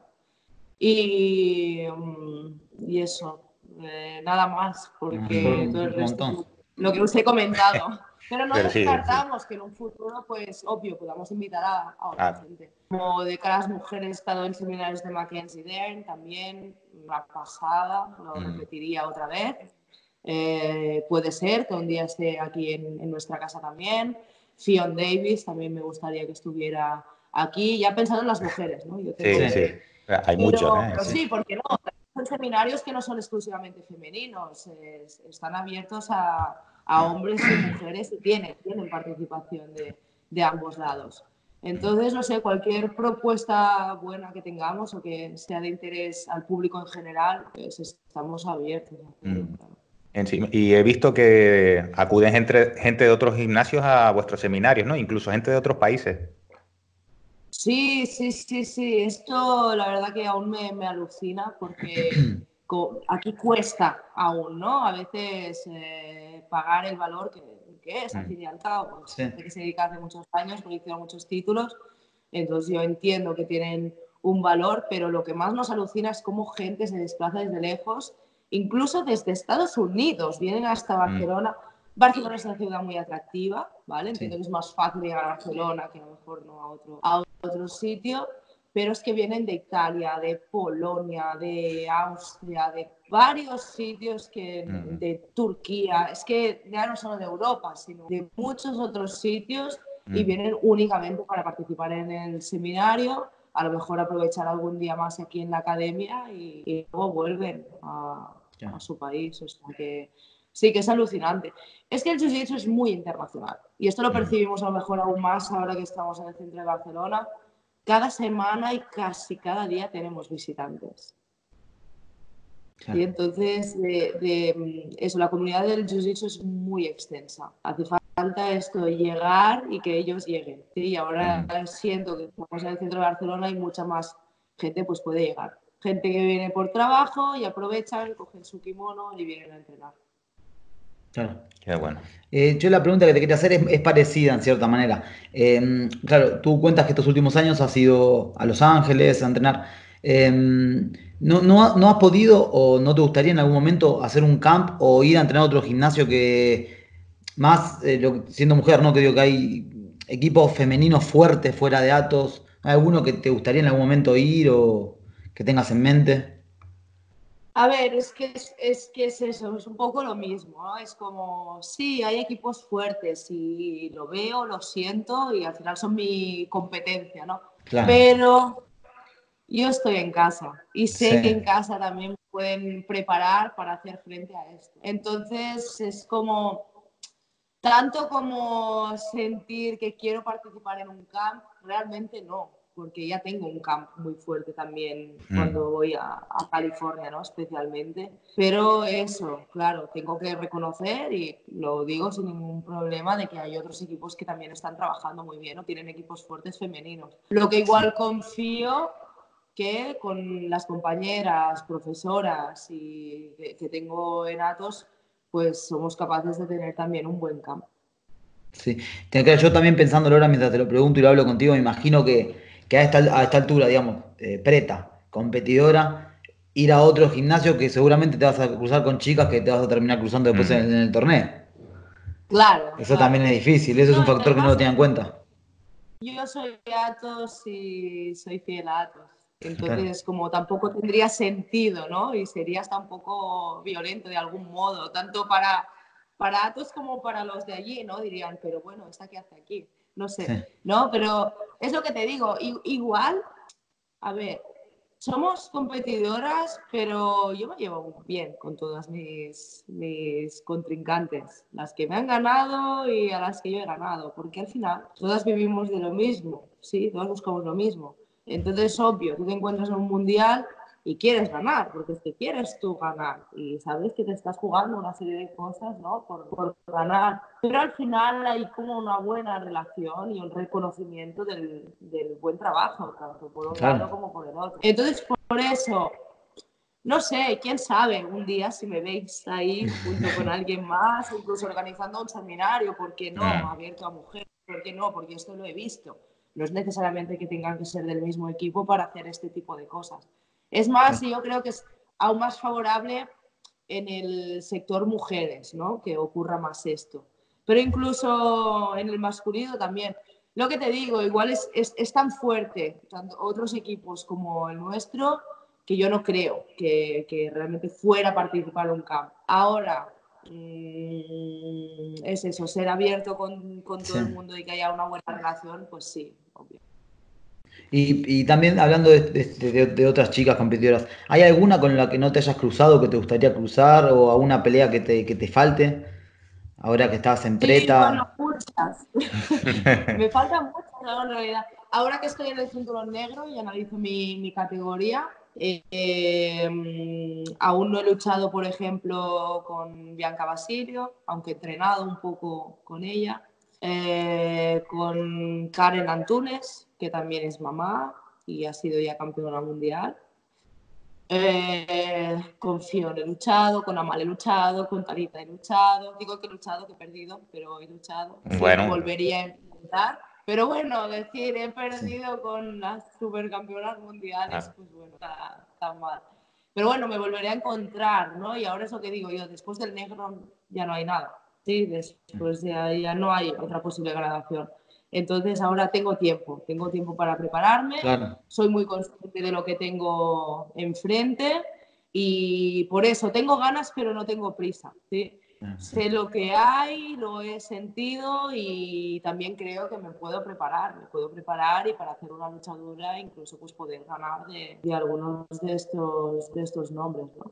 Y eso, nada más, porque todo el resto, lo que os he comentado. Pero no descartamos que en un futuro, pues, obvio, podamos invitar a otra gente. Como de cara a las mujeres, he estado en seminarios de Mackenzie Dern, también, una pasada, lo repetiría otra vez. Puede ser que un día esté aquí en nuestra casa también. Fionn Davis, también me gustaría que estuviera aquí, ya pensando en las mujeres, ¿no? Yo tengo sí. Hay muchos, pero sí, ¿por qué no? Son seminarios que no son exclusivamente femeninos, están abiertos a hombres y mujeres y tienen participación de ambos lados. Entonces, no sé, cualquier propuesta buena que tengamos o que sea de interés al público en general, pues estamos abiertos. Y he visto que acuden gente de otros gimnasios a vuestros seminarios, ¿no? Incluso gente de otros países. Sí, sí, sí, sí. Esto la verdad que aún me alucina porque aquí cuesta aún, ¿no? A veces pagar el valor que es, al fin y al cabo. Pues, Sí. gente que se dedica hace muchos años, porque hicieron muchos títulos, entonces yo entiendo que tienen un valor, pero lo que más nos alucina es cómo gente se desplaza desde lejos, incluso desde Estados Unidos, vienen hasta Barcelona. Barcelona es una ciudad muy atractiva, ¿vale? Entiendo Sí. que es más fácil llegar a Barcelona que a lo mejor no a otro sitio, pero es que vienen de Italia, de Polonia, de Austria, de varios sitios de Turquía, es que ya no solo de Europa, sino de muchos otros sitios y vienen únicamente para participar en el seminario, a lo mejor aprovechar algún día más aquí en la academia y luego vuelven a su país, o sea que sí que es alucinante. Es que el jiu-jitsu es muy internacional y esto lo percibimos a lo mejor aún más ahora que estamos en el centro de Barcelona. Cada semana y casi cada día tenemos visitantes. Claro. Y entonces, eso, la comunidad del jiu-jitsu es muy extensa. Hace falta esto, llegar y que ellos lleguen. ¿Sí? Y ahora siento que estamos en el centro de Barcelona y mucha más gente pues puede llegar. Gente que viene por trabajo y aprovechan, cogen su kimono y vienen a entrenar. Claro. Qué bueno. Yo la pregunta que te quería hacer es parecida en cierta manera. Claro, tú cuentas que estos últimos años has ido a Los Ángeles a entrenar. ¿No has podido o no te gustaría en algún momento hacer un camp o ir a entrenar a otro gimnasio que más, siendo mujer, ¿no? Que digo que hay equipos femeninos fuertes fuera de Atos. ¿Hay alguno que te gustaría en algún momento ir o que tengas en mente? A ver, es eso, es un poco lo mismo, ¿no? Es como, sí, hay equipos fuertes y lo veo, lo siento y al final son mi competencia, ¿no? Claro, Pero yo estoy en casa y sé que en sí. casa también me pueden preparar para hacer frente a esto. Entonces es como, tanto como sentir que quiero participar en un camp, realmente no, porque ya tengo un camp muy fuerte también cuando voy a California, ¿no? Especialmente. Pero eso, claro, tengo que reconocer, y lo digo sin ningún problema, de que hay otros equipos que también están trabajando muy bien o tienen equipos fuertes femeninos. Lo que igual confío que con las compañeras, profesoras y que tengo en Atos, pues somos capaces de tener también un buen campo. Sí. Claro, yo también pensándolo ahora mientras te lo pregunto y lo hablo contigo, me imagino que a esta altura, digamos, preta, competidora, ir a otro gimnasio que seguramente te vas a cruzar con chicas que te vas a terminar cruzando después en el torneo. Claro, Eso también claro. es difícil, eso es No, un y factor que no lo además tenga en cuenta. yo soy Atos y soy fiel a Atos. Claro, Entonces, como tampoco tendría sentido, ¿no? Y sería hasta un poco violento de algún modo, tanto para Atos como para los de allí, ¿no? Dirían, pero bueno, ¿esta qué hace aquí? No sé, sí, ¿no? Pero es lo que te digo, igual, a ver, somos competidoras, pero yo me llevo bien con todas mis contrincantes, las que me han ganado y a las que yo he ganado, porque al final todas vivimos de lo mismo, ¿sí? Todas buscamos lo mismo. Entonces, obvio, tú te encuentras en un mundial y quieres ganar, porque es que quieres tú ganar y sabes que te estás jugando una serie de cosas, ¿no? Por ganar. Pero al final hay como una buena relación y un reconocimiento del buen trabajo, tanto por un lado claro. como por el otro. Entonces, por eso, no sé, quién sabe, un día si me veis ahí junto con alguien más, incluso organizando un seminario, ¿por qué no? Abierto a mujeres, ¿por qué no? Porque esto lo he visto. No es necesariamente que tengan que ser del mismo equipo para hacer este tipo de cosas. Es más, Claro. yo creo que es aún más favorable en el sector mujeres, ¿no? Que ocurra más esto. Pero incluso en el masculino también. Lo que te digo, igual es tan fuerte, tanto otros equipos como el nuestro, que yo no creo que realmente fuera a participar en un camp. Ahora, es eso, ser abierto con Sí. todo el mundo y que haya una buena relación, pues sí, obvio. Y también hablando de otras chicas competidoras, ¿hay alguna con la que no te hayas cruzado que te gustaría cruzar o alguna pelea que te falte? Ahora que estás en Sí, bueno, preta. muchas. Me faltan muchas, ¿no? En realidad. Ahora que estoy en el cinturón negro y analizo mi categoría, aún no he luchado, por ejemplo, con Bianca Basilio, aunque he entrenado un poco con ella. con Karen Antunes, que también es mamá y ha sido ya campeona mundial. Con Fiona he luchado, con Amal he luchado, con Tarita he luchado. Digo que he luchado, que he perdido, pero he luchado. Sí, volvería a intentar. Pero bueno, decir he perdido con las supercampeonas mundiales, pues bueno, está mal. Pero bueno, me volveré a encontrar, ¿no? Y ahora es lo que digo yo, después del negro ya no hay nada. Sí, después ya no hay otra posible gradación. Entonces ahora tengo tiempo para prepararme, Claro. soy muy consciente de lo que tengo enfrente y por eso tengo ganas pero no tengo prisa, ¿sí? Sé lo que hay, lo he sentido y también creo que me puedo preparar y para hacer una lucha dura incluso pues poder ganar de algunos de estos nombres, ¿no?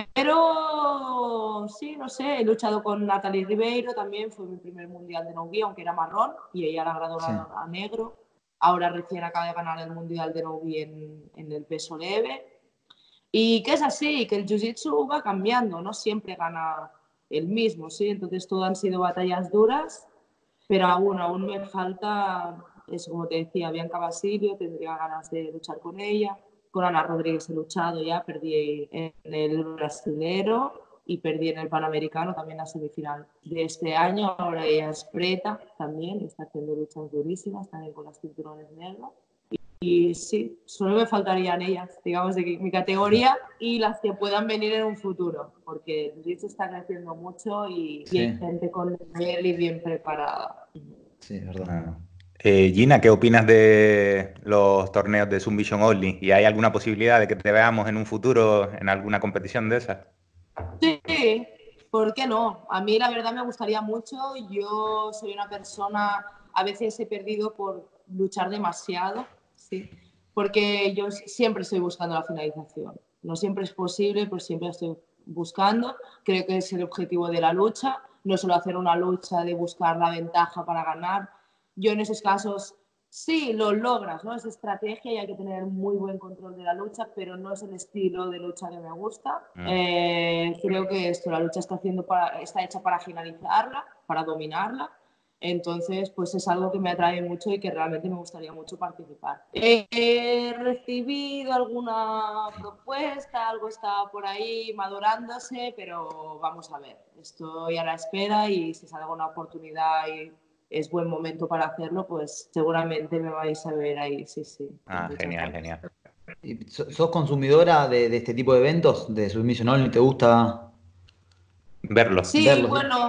Pero sí, no sé, he luchado con Natalie Ribeiro también, fue mi primer mundial de no-gi, aunque era marrón, y ella la graduaron a negro. Ahora recién acaba de ganar el mundial de no-gi en el peso leve. Y que es así, que el jiu-jitsu va cambiando, no siempre gana el mismo, ¿sí? Entonces todo han sido batallas duras, pero aún me falta, eso como te decía, Bianca Basilio, tendría ganas de luchar con ella. Con Ana Rodríguez he luchado ya, perdí en el brasilero y perdí en el Panamericano, también la semifinal de este año. Ahora ella es preta también, está haciendo luchas durísimas, también con las cinturones negras. Y sí, solo me faltarían ellas, digamos, de mi categoría y las que puedan venir en un futuro, porque el jiu-jitsu está creciendo mucho y hay gente con nivel y bien preparada. Sí, es verdad. Gina, ¿qué opinas de los torneos de Submission Only? ¿Y hay alguna posibilidad de que te veamos en un futuro en alguna competición de esas? Sí, ¿por qué no? A mí la verdad me gustaría mucho. Yo soy una persona, a veces he perdido por luchar demasiado, ¿sí? Porque yo siempre estoy buscando la finalización. No siempre es posible, pero siempre estoy buscando. Creo que es el objetivo de la lucha, no solo hacer una lucha de buscar la ventaja para ganar. Yo en esos casos sí lo logras, ¿no? Es estrategia y hay que tener muy buen control de la lucha, pero no es el estilo de lucha que me gusta. Creo que la lucha está hecha para finalizarla, para dominarla. Entonces, pues es algo que me atrae mucho y que realmente me gustaría mucho participar. He recibido alguna propuesta, algo está por ahí madurándose, pero vamos a ver. Estoy a la espera y si sale alguna oportunidad y es buen momento para hacerlo, pues seguramente me vais a ver ahí, sí. Genial, genial. ¿Y sos consumidora de este tipo de eventos, de Submission Only? ¿Te gusta Verlo. Sí, verlos? bueno,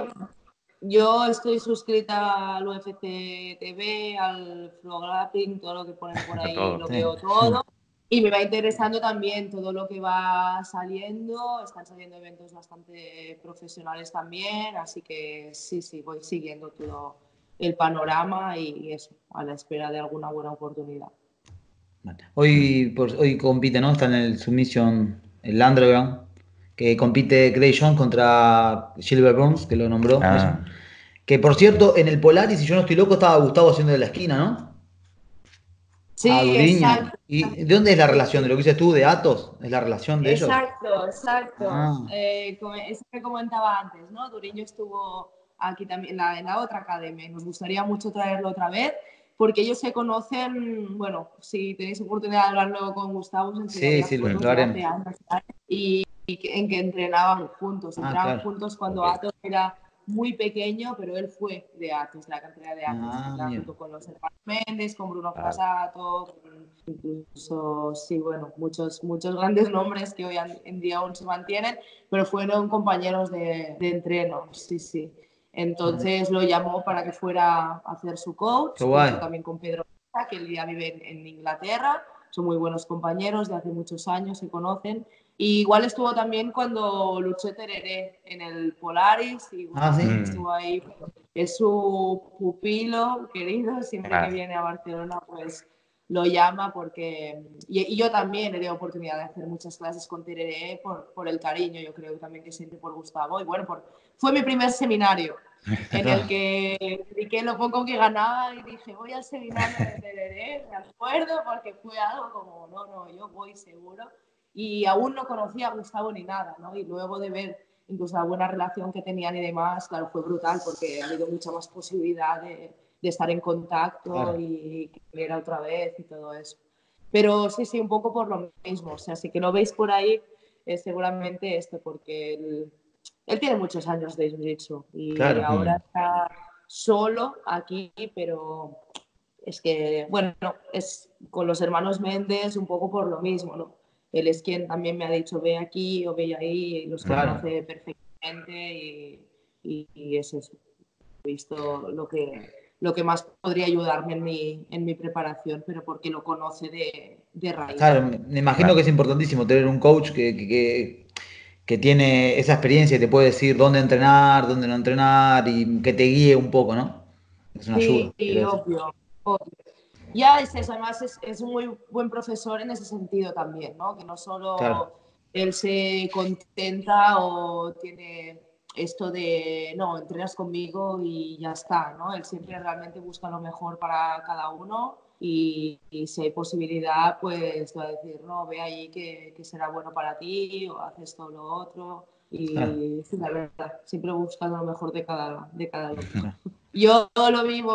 yo estoy suscrita al UFC TV, al Flow Grappling, todo lo que ponen por ahí Todo. lo veo todo. Y me va interesando también todo lo que va saliendo. Están saliendo eventos bastante profesionales también, así que sí, voy siguiendo todo el panorama y eso, a la espera de alguna buena oportunidad. Hoy compite, ¿no? Está en el Submission, el Underground, que compite Gray John contra Gilbert Burns, que lo nombró. Ah, Que por cierto, en el Polaris, si yo no estoy loco, estaba Gustavo haciendo de la esquina, ¿no? A Sí, Duriño. exacto. ¿Y de dónde es la Sí, relación? ¿De lo que dices tú, de Atos? ¿Es la relación de ellos? exacto. Ah, Eso que comentaba antes, ¿no? Duriño estuvo aquí también en la otra academia. Nos gustaría mucho traerlo otra vez porque ellos se conocen, bueno, si tenéis oportunidad de hablar luego con Gustavo, os sí, enseñaría sí, fotos lo de hace haremos. años en que entrenaban juntos. Ah, Entraban claro. juntos cuando Atos era muy pequeño, pero él fue de Atos, de la cantera de Atos. Ah, Entraba mira. junto con los hermanos Méndez, con Bruno vale. Frasato, incluso, sí, bueno, muchos grandes nombres que hoy en día aún se mantienen, pero fueron compañeros de entreno, sí. Entonces lo llamó para que fuera a hacer su coach, Qué guay. junto también con Pedro, que él ya vive en Inglaterra. Son muy buenos compañeros de hace muchos años, se conocen. Y igual estuvo también cuando luché Tereré en el Polaris y Ah, Gustavo sí. también estuvo ahí. Es su pupilo querido, siempre que Ah, viene a Barcelona pues lo llama porque... Y yo también he tenido oportunidad de hacer muchas clases con Tereré por el cariño, yo creo también que siente por Gustavo. Y bueno, fue mi primer seminario en el que dediqué lo poco que ganaba y dije, voy al seminario de Tereré, me acuerdo, porque fue algo como, no, yo voy seguro. Y aún no conocía a Gustavo ni nada, ¿no? Y luego de ver incluso la buena relación que tenían y demás, claro, fue brutal porque ha habido mucha más posibilidad de estar en contacto Claro. y que viera otra vez y todo eso. Pero sí, sí, un poco por lo mismo. O sea, si que lo veis por ahí, es seguramente esto, porque él tiene muchos años de jiu-jitsu y Claro. ahora está solo aquí, pero es que, bueno, es con los hermanos Méndez un poco por lo mismo, ¿no? Él es quien también me ha dicho, ve aquí o ve ahí, y los Claro. conoce perfectamente y es eso. He visto lo que más podría ayudarme en mi preparación, pero porque lo conoce de raíz. Claro, me imagino que Claro. es importantísimo tener un coach que tiene esa experiencia y te puede decir dónde entrenar, dónde no entrenar y que te guíe un poco, ¿no? Es una ayuda, Sí, quiero decir. obvio, obvio. Ya es eso, además es un muy buen profesor en ese sentido también, ¿no? Que no Claro, solo él se contenta o tiene esto de, no, entrenas conmigo y ya está, ¿no? Él siempre realmente busca lo mejor para cada uno y si hay posibilidad, pues te va a decir, no, ve ahí que será bueno para ti o haces todo lo otro. claro, Y sí, la verdad, siempre buscando lo mejor de cada uno. claro. Yo lo vivo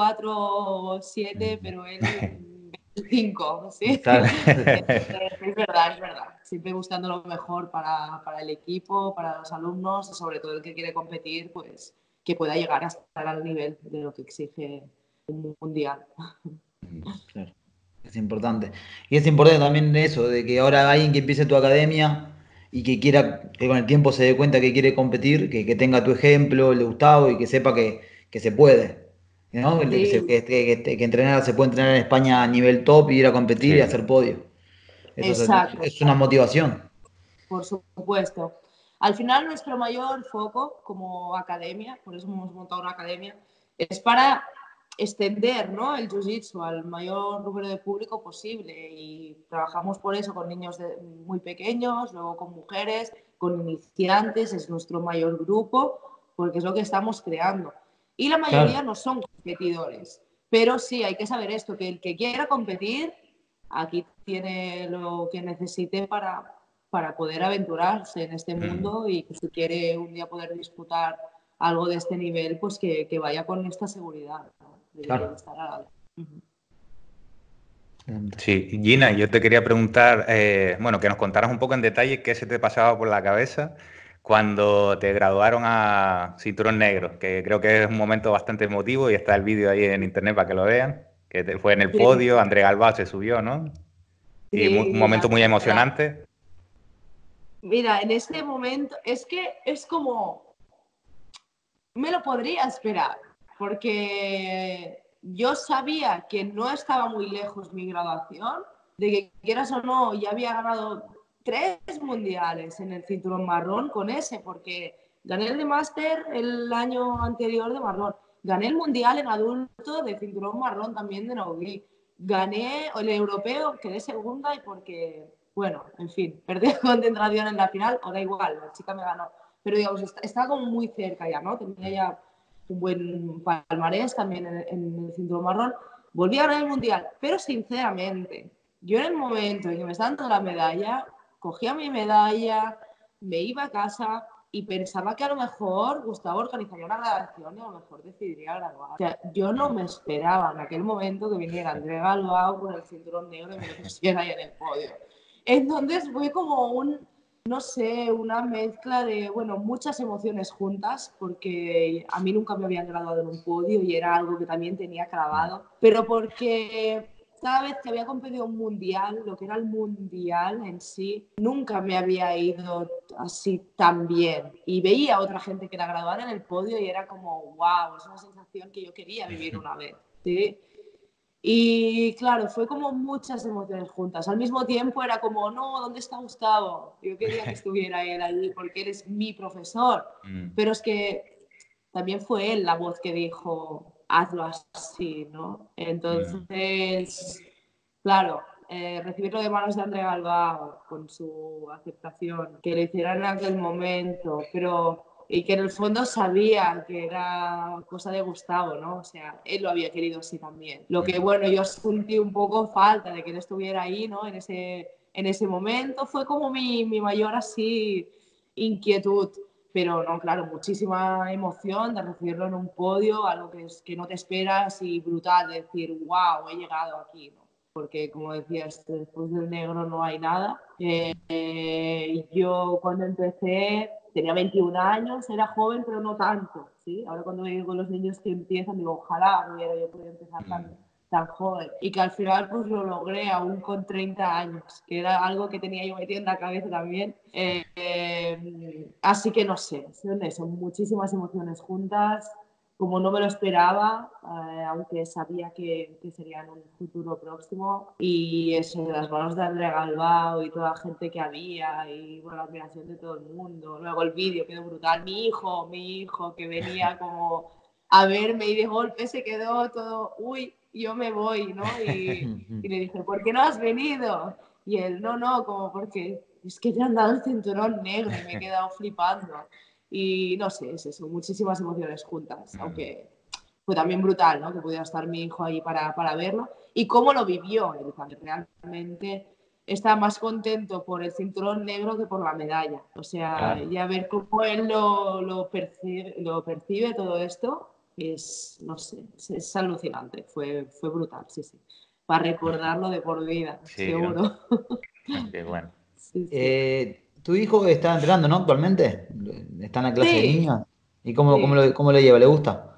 24/7, pero él 25, ¿sí? Claro. Es verdad, es verdad. Siempre buscando lo mejor para el equipo, para los alumnos y sobre todo el que quiere competir, pues que pueda llegar a estar al nivel de lo que exige un mundial. Claro, es importante. Y es importante también eso, de que ahora alguien que empiece tu academia y que quiera, que con el tiempo se dé cuenta que quiere competir, que tenga tu ejemplo, el de Gustavo, y que sepa que se puede. ¿No? Sí, Que entrenar, se puede entrenar en España a nivel top y ir a competir y Sí. hacer podio. Eso exacto, es una exacto, motivación. por supuesto. Al final nuestro mayor foco como academia, por eso hemos montado una academia, es para extender, ¿no?, el jiu-jitsu al mayor número de público posible y trabajamos por eso con niños muy pequeños, luego con mujeres, con iniciantes, es nuestro mayor grupo porque es lo que estamos creando. Y la mayoría Claro, no son competidores, pero sí hay que saber esto, que el que quiera competir aquí tiene lo que necesite para poder aventurarse en este Mm. mundo y que si quiere un día poder disputar algo de este nivel, pues que vaya con esta seguridad, ¿no?, de claro. estar a la altura. Sí, Gina, yo te quería preguntar, bueno, que nos contaras un poco en detalle qué se te pasaba por la cabeza cuando te graduaron a cinturón negro, que creo que es un momento bastante emotivo y está el vídeo ahí en internet para que lo vean, fue en el Sí, podio, André Galbao se subió, ¿no? Y un sí, momento muy la verdad. emocionante. Mira, en este momento es que es como, me lo podría esperar, porque yo sabía que no estaba muy lejos mi graduación, de que quieras o no, ya había ganado 3 mundiales en el cinturón marrón con ese, porque gané el de máster el año anterior de marrón, gané el mundial en adulto de cinturón marrón también de no-gi, gané el europeo, quedé segunda y porque, bueno, en fin, perdí la concentración en la final, o da igual, la chica me ganó, pero digamos, estaba como muy cerca ya, ¿no? Tenía ya un buen palmarés también en el cinturón marrón. Volví a ganar el mundial, pero sinceramente, yo en el momento en que me estaban dando la medalla, cogía mi medalla, me iba a casa y pensaba que a lo mejor Gustavo organizaría una graduación y a lo mejor decidiría graduar. O sea, yo no me esperaba en aquel momento que viniera André Galbao con el cinturón negro y me lo pusiera ahí en el podio. Entonces fue como no sé, una mezcla de, bueno, muchas emociones juntas, porque a mí nunca me habían graduado en un podio y era algo que también tenía clavado, pero porque cada vez que había competido un mundial, lo que era el mundial en sí, nunca me había ido así tan bien. Y veía a otra gente que era graduada en el podio y era como, wow, es una sensación que yo quería vivir una vez, ¿sí? Y claro, fue como muchas emociones juntas. Al mismo tiempo era como, no, ¿dónde está Gustavo? Yo quería que estuviera él allí porque él es mi profesor. Mm. Pero es que también fue él la voz que dijo, hazlo así, ¿no? Mm. Entonces, claro, recibirlo de manos de André Galbao con su aceptación, que lo hiciera en aquel momento, pero y que en el fondo sabía que era cosa de Gustavo, ¿no? O sea, él lo había querido así también. Lo que, Mm. bueno, yo sentí un poco falta de que él estuviera ahí, ¿no? En ese momento fue como mi mayor así inquietud. Pero no, claro, muchísima emoción de recibirlo en un podio, algo que no te esperas y brutal, de decir, wow, he llegado aquí, ¿no? Porque como decías, después del negro no hay nada. Yo cuando empecé tenía 21 años, era joven, pero no tanto, ¿sí? Ahora cuando veo con los niños que empiezan, digo, ojalá hubiera yo podido empezar tan joven. Y que al final pues lo logré aún con 30 años, que era algo que tenía yo metido en la cabeza también. Así que no sé, son muchísimas emociones juntas, como no me lo esperaba, aunque sabía que sería en un futuro próximo. Y eso, de las manos de Andrea Galbao y toda la gente que había, y bueno, la admiración de todo el mundo. Luego el vídeo quedó brutal. Mi hijo, que venía como a verme y de golpe se quedó todo, uy, yo me voy, ¿no? Y le dije, ¿por qué no has venido? Y él, no, como porque es que te han dado el cinturón negro y me he quedado flipando. Y no sé, es eso, muchísimas emociones juntas, aunque fue también brutal, ¿no? Que pudiera estar mi hijo ahí para verlo. Y cómo lo vivió él, realmente está más contento por el cinturón negro que por la medalla. O sea, ya ver cómo él lo percibe todo esto es, no sé, es alucinante. Fue brutal, sí. Para recordarlo de por vida, Sí, seguro. ¿no? Qué bueno. Sí. Tu hijo está entrenando, ¿no? Actualmente. Está en la clase de Sí, niños. ¿Y cómo sí. cómo lo lleva? ¿Le gusta?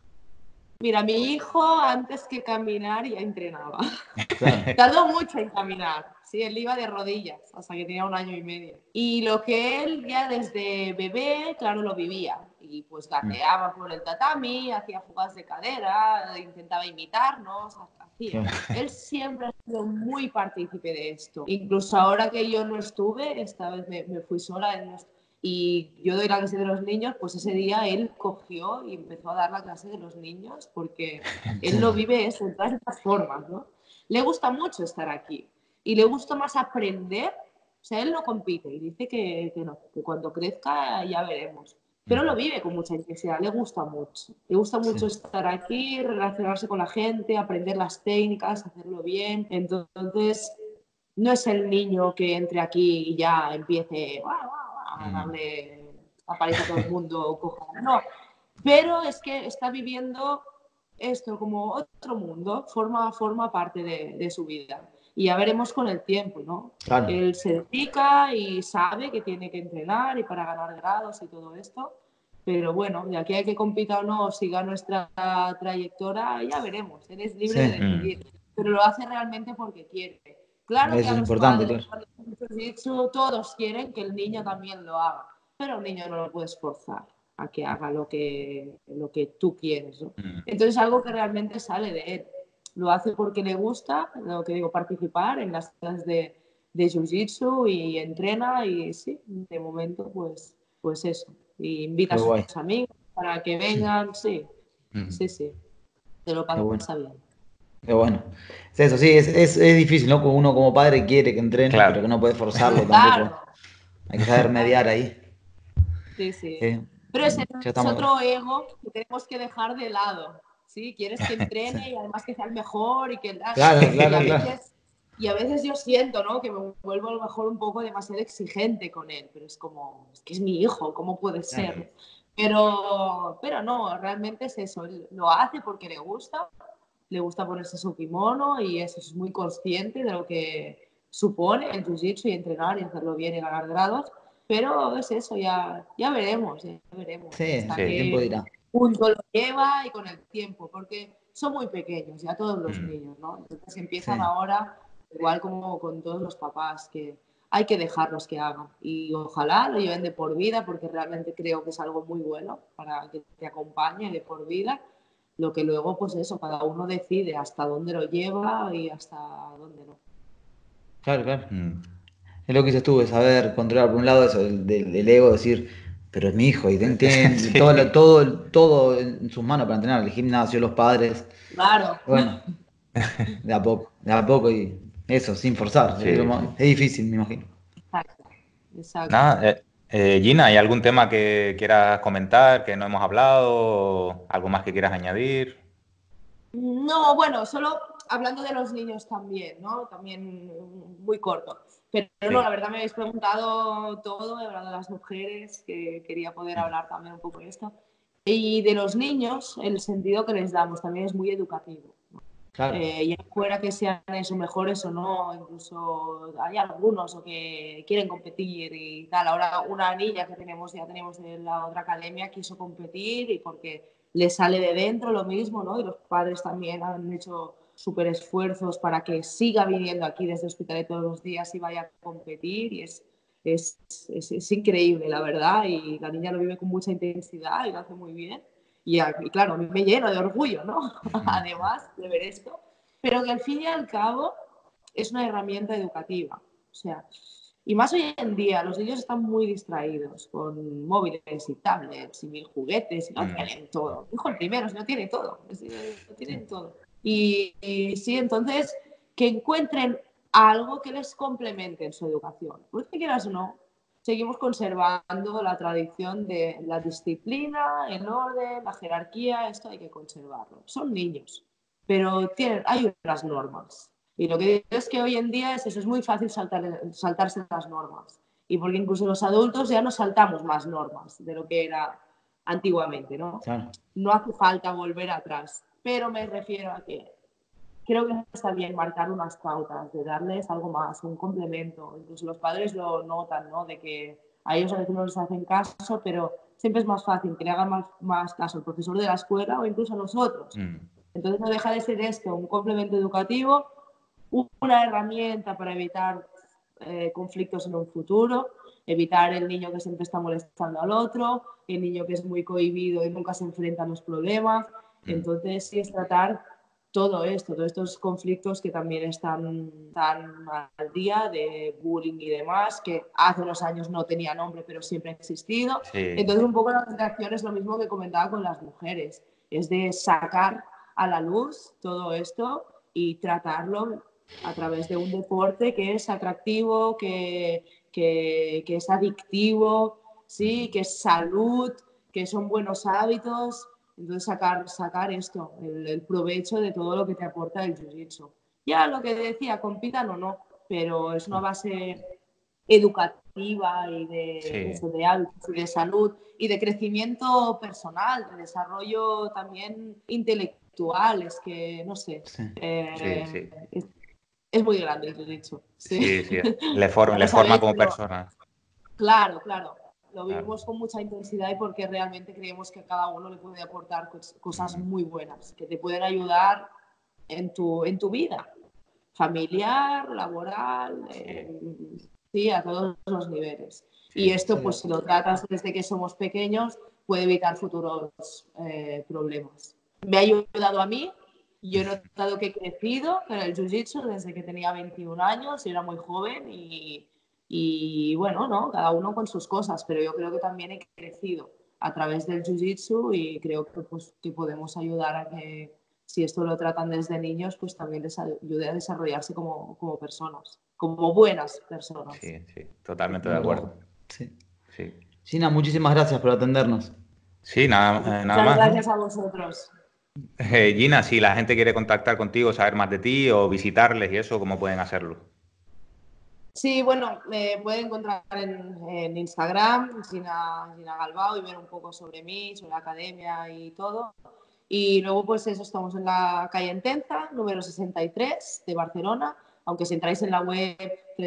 Mira, mi hijo antes que caminar ya entrenaba. Claro. Tardó mucho en caminar, sí, él iba de rodillas hasta que tenía 1 año y medio. Y lo que él ya desde bebé, claro, lo vivía. Y pues gateaba por el tatami, hacía jugadas de cadera, intentaba imitarnos, hacía. Claro. Él siempre ha sido muy partícipe de esto. Incluso ahora que yo no estuve, esta vez me fui sola, él no estuvo, y yo doy la clase de los niños, pues ese día él cogió y empezó a dar la clase de los niños porque él lo vive eso, en todas estas formas, ¿no? Le gusta mucho estar aquí y le gusta más aprender. O sea, él no compite y dice que no, que cuando crezca ya veremos. Pero lo vive con mucha intensidad, le gusta mucho. Le gusta mucho estar aquí, relacionarse con la gente, aprender las técnicas, hacerlo bien. Entonces, no es el niño que entre aquí y ya empiece a darle a paliza a todo el mundo. No, pero es que está viviendo esto como otro mundo, forma parte de su vida. Y ya veremos con el tiempo, ¿no? Claro. Él se dedica y sabe que tiene que entrenar y para ganar grados y todo esto. Pero bueno, de aquí a que compita o no, siga nuestra trayectoria, ya veremos. Él es libre Sí, de decidir. Pero lo hace realmente porque quiere. Claro que eso a es los importante, padres, claro. cuando jiu-jitsu, todos quieren que el niño también lo haga. Pero un niño no lo puedes forzar a que haga lo que tú quieres, ¿no? Entonces, algo que realmente sale de él. Lo hace porque le gusta, lo que digo, participar en las clases de jiu-jitsu y entrena y sí, de momento pues eso. Y invita Qué a sus guay. amigos para que vengan, sí, te lo Qué bueno. pasa bien. Qué bueno. Es eso, sí, es difícil, ¿no? Como uno como padre quiere que entrene, pero que Claro. no puede forzarlo tampoco. Claro, Hay que saber mediar claro, ahí. sí. Eh, Pero ese ya es estamos. otro ego que tenemos que dejar de lado, ¿sí? Quieres que Sí. entrene y además que sea el mejor y que... Claro, Y claro, a claro. veces, y a veces yo siento, ¿no? Que me vuelvo a lo mejor un poco demasiado exigente con él, pero es como, es que es mi hijo, ¿cómo puede Claro. ser? Pero no, realmente es eso, él lo hace porque le gusta ponerse su kimono y eso es muy consciente de lo que supone el jiu-jitsu y entrenar y hacerlo bien y ganar grados. Pero es eso, ya veremos, ya veremos Sí, hasta el Sí. tiempo qué dirá. punto lo lleva y con el tiempo, porque son muy pequeños ya todos los niños, ¿no? Entonces Sí. empiezan ahora, igual como con todos los papás, que hay que dejarlos que hagan y ojalá lo lleven de por vida porque realmente creo que es algo muy bueno para que te acompañe de por vida. Lo que luego, pues eso, cada uno decide hasta dónde lo lleva y hasta dónde no. Claro, claro. Mm. Es lo que dices tú, es saber controlar por un lado eso, del ego, decir, pero es mi hijo y tiene Sí. todo en sus manos para entrenar, el gimnasio, los padres. Claro. Bueno, de a poco y eso, sin forzar. Sí, sí. Es difícil, me imagino. Exacto, exacto. Nada, Gina, ¿hay algún tema que quieras comentar que no hemos hablado? ¿Algo más que quieras añadir? No, bueno, solo hablando de los niños también, ¿no? También muy corto. Pero Sí. no, la verdad me habéis preguntado todo, he hablado de las mujeres, que quería poder hablar también un poco de esto. Y de los niños, el sentido que les damos también es muy educativo. Claro. Y fuera que sean eso mejores o no, incluso hay algunos que quieren competir y tal. Ahora una niña que ya tenemos de la otra academia quiso competir y porque le sale de dentro lo mismo, ¿no? Y los padres también han hecho súper esfuerzos para que siga viniendo aquí desde Hospitalet todos los días y vaya a competir y es increíble, la verdad, y la niña lo vive con mucha intensidad y lo hace muy bien. Y claro, a mí me lleno de orgullo, ¿no? Además de ver esto, pero que al fin y al cabo es una herramienta educativa. O sea, y más hoy en día, los niños están muy distraídos con móviles y tablets y mil juguetes, y no tienen todo. Hijo, el primero, si no tiene todo, lo tienen todo. Y sí, entonces, que encuentren algo que les complemente en su educación. Porque quieras o no, seguimos conservando la tradición de la disciplina, el orden, la jerarquía, esto hay que conservarlo. Son niños, pero hay unas normas. Y lo que digo es que hoy en día es muy fácil saltarse las normas. Y porque incluso los adultos ya no saltamos más normas de lo que era antiguamente, ¿no? Claro. No hace falta volver atrás, pero me refiero a que creo que está bien marcar unas pautas, de darles algo más, un complemento. Incluso los padres lo notan, ¿no? De que a ellos a veces no les hacen caso, pero siempre es más fácil que le hagan más caso al profesor de la escuela o incluso a nosotros. Entonces no deja de ser esto, un complemento educativo, una herramienta para evitar conflictos en un futuro, evitar el niño que siempre está molestando al otro, el niño que es muy cohibido y nunca se enfrenta a los problemas. Entonces sí es tratar todo esto, todos estos conflictos que también están al día de bullying y demás, que hace unos años no tenía nombre, pero siempre ha existido. Sí. Entonces, un poco la interacción es lo mismo que comentaba con las mujeres, es de sacar a la luz todo esto y tratarlo a través de un deporte que es atractivo, que es adictivo, ¿sí? Que es salud, que son buenos hábitos. Entonces sacar esto, el provecho de todo lo que te aporta el jiu-jitsu. Ya lo que decía, compitan o no, pero es una base educativa y de hábitos y de salud y de crecimiento personal, de desarrollo también intelectual, es que, no sé, es muy grande el jiu-jitsu. Sí, le forma como persona. Claro. Lo vivimos con mucha intensidad y porque realmente creemos que a cada uno le puede aportar cosas muy buenas, que te pueden ayudar en tu vida familiar, laboral, a todos los niveles. Y esto, pues si lo tratas desde que somos pequeños, puede evitar futuros problemas. Me ha ayudado a mí. Yo he notado que he crecido en el jiu-jitsu desde que tenía 21 años y era muy joven y bueno, ¿no? Cada uno con sus cosas, pero yo creo que también he crecido a través del jiu-jitsu y creo que, pues, que podemos ayudar a que, si esto lo tratan desde niños, pues también les ayude a desarrollarse como personas, como buenas personas. Sí, totalmente de acuerdo. Sí. Gina, muchísimas gracias por atendernos. Sí, nada más. Muchas gracias a vosotros. Gina, si la gente quiere contactar contigo, saber más de ti o visitarles y eso, ¿cómo pueden hacerlo? Sí, bueno, me pueden encontrar en Instagram, Gina Galbao, y ver un poco sobre mí, sobre la academia y todo. Y luego, pues eso, estamos en la calle Entenza, número 63 de Barcelona. Aunque si entráis en la web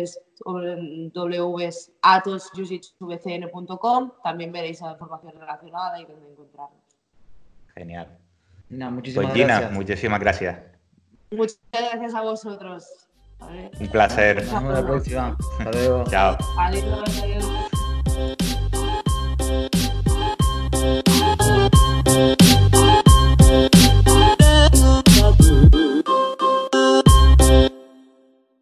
www.atosjiu-jitsuvcn.com, también veréis la información relacionada y dónde encontrarnos. Genial. Gina, muchísimas gracias. Muchísimas gracias. Muchas gracias a vosotros. Un placer. Nos vemos la próxima. Hasta luego. Chao. Adiós.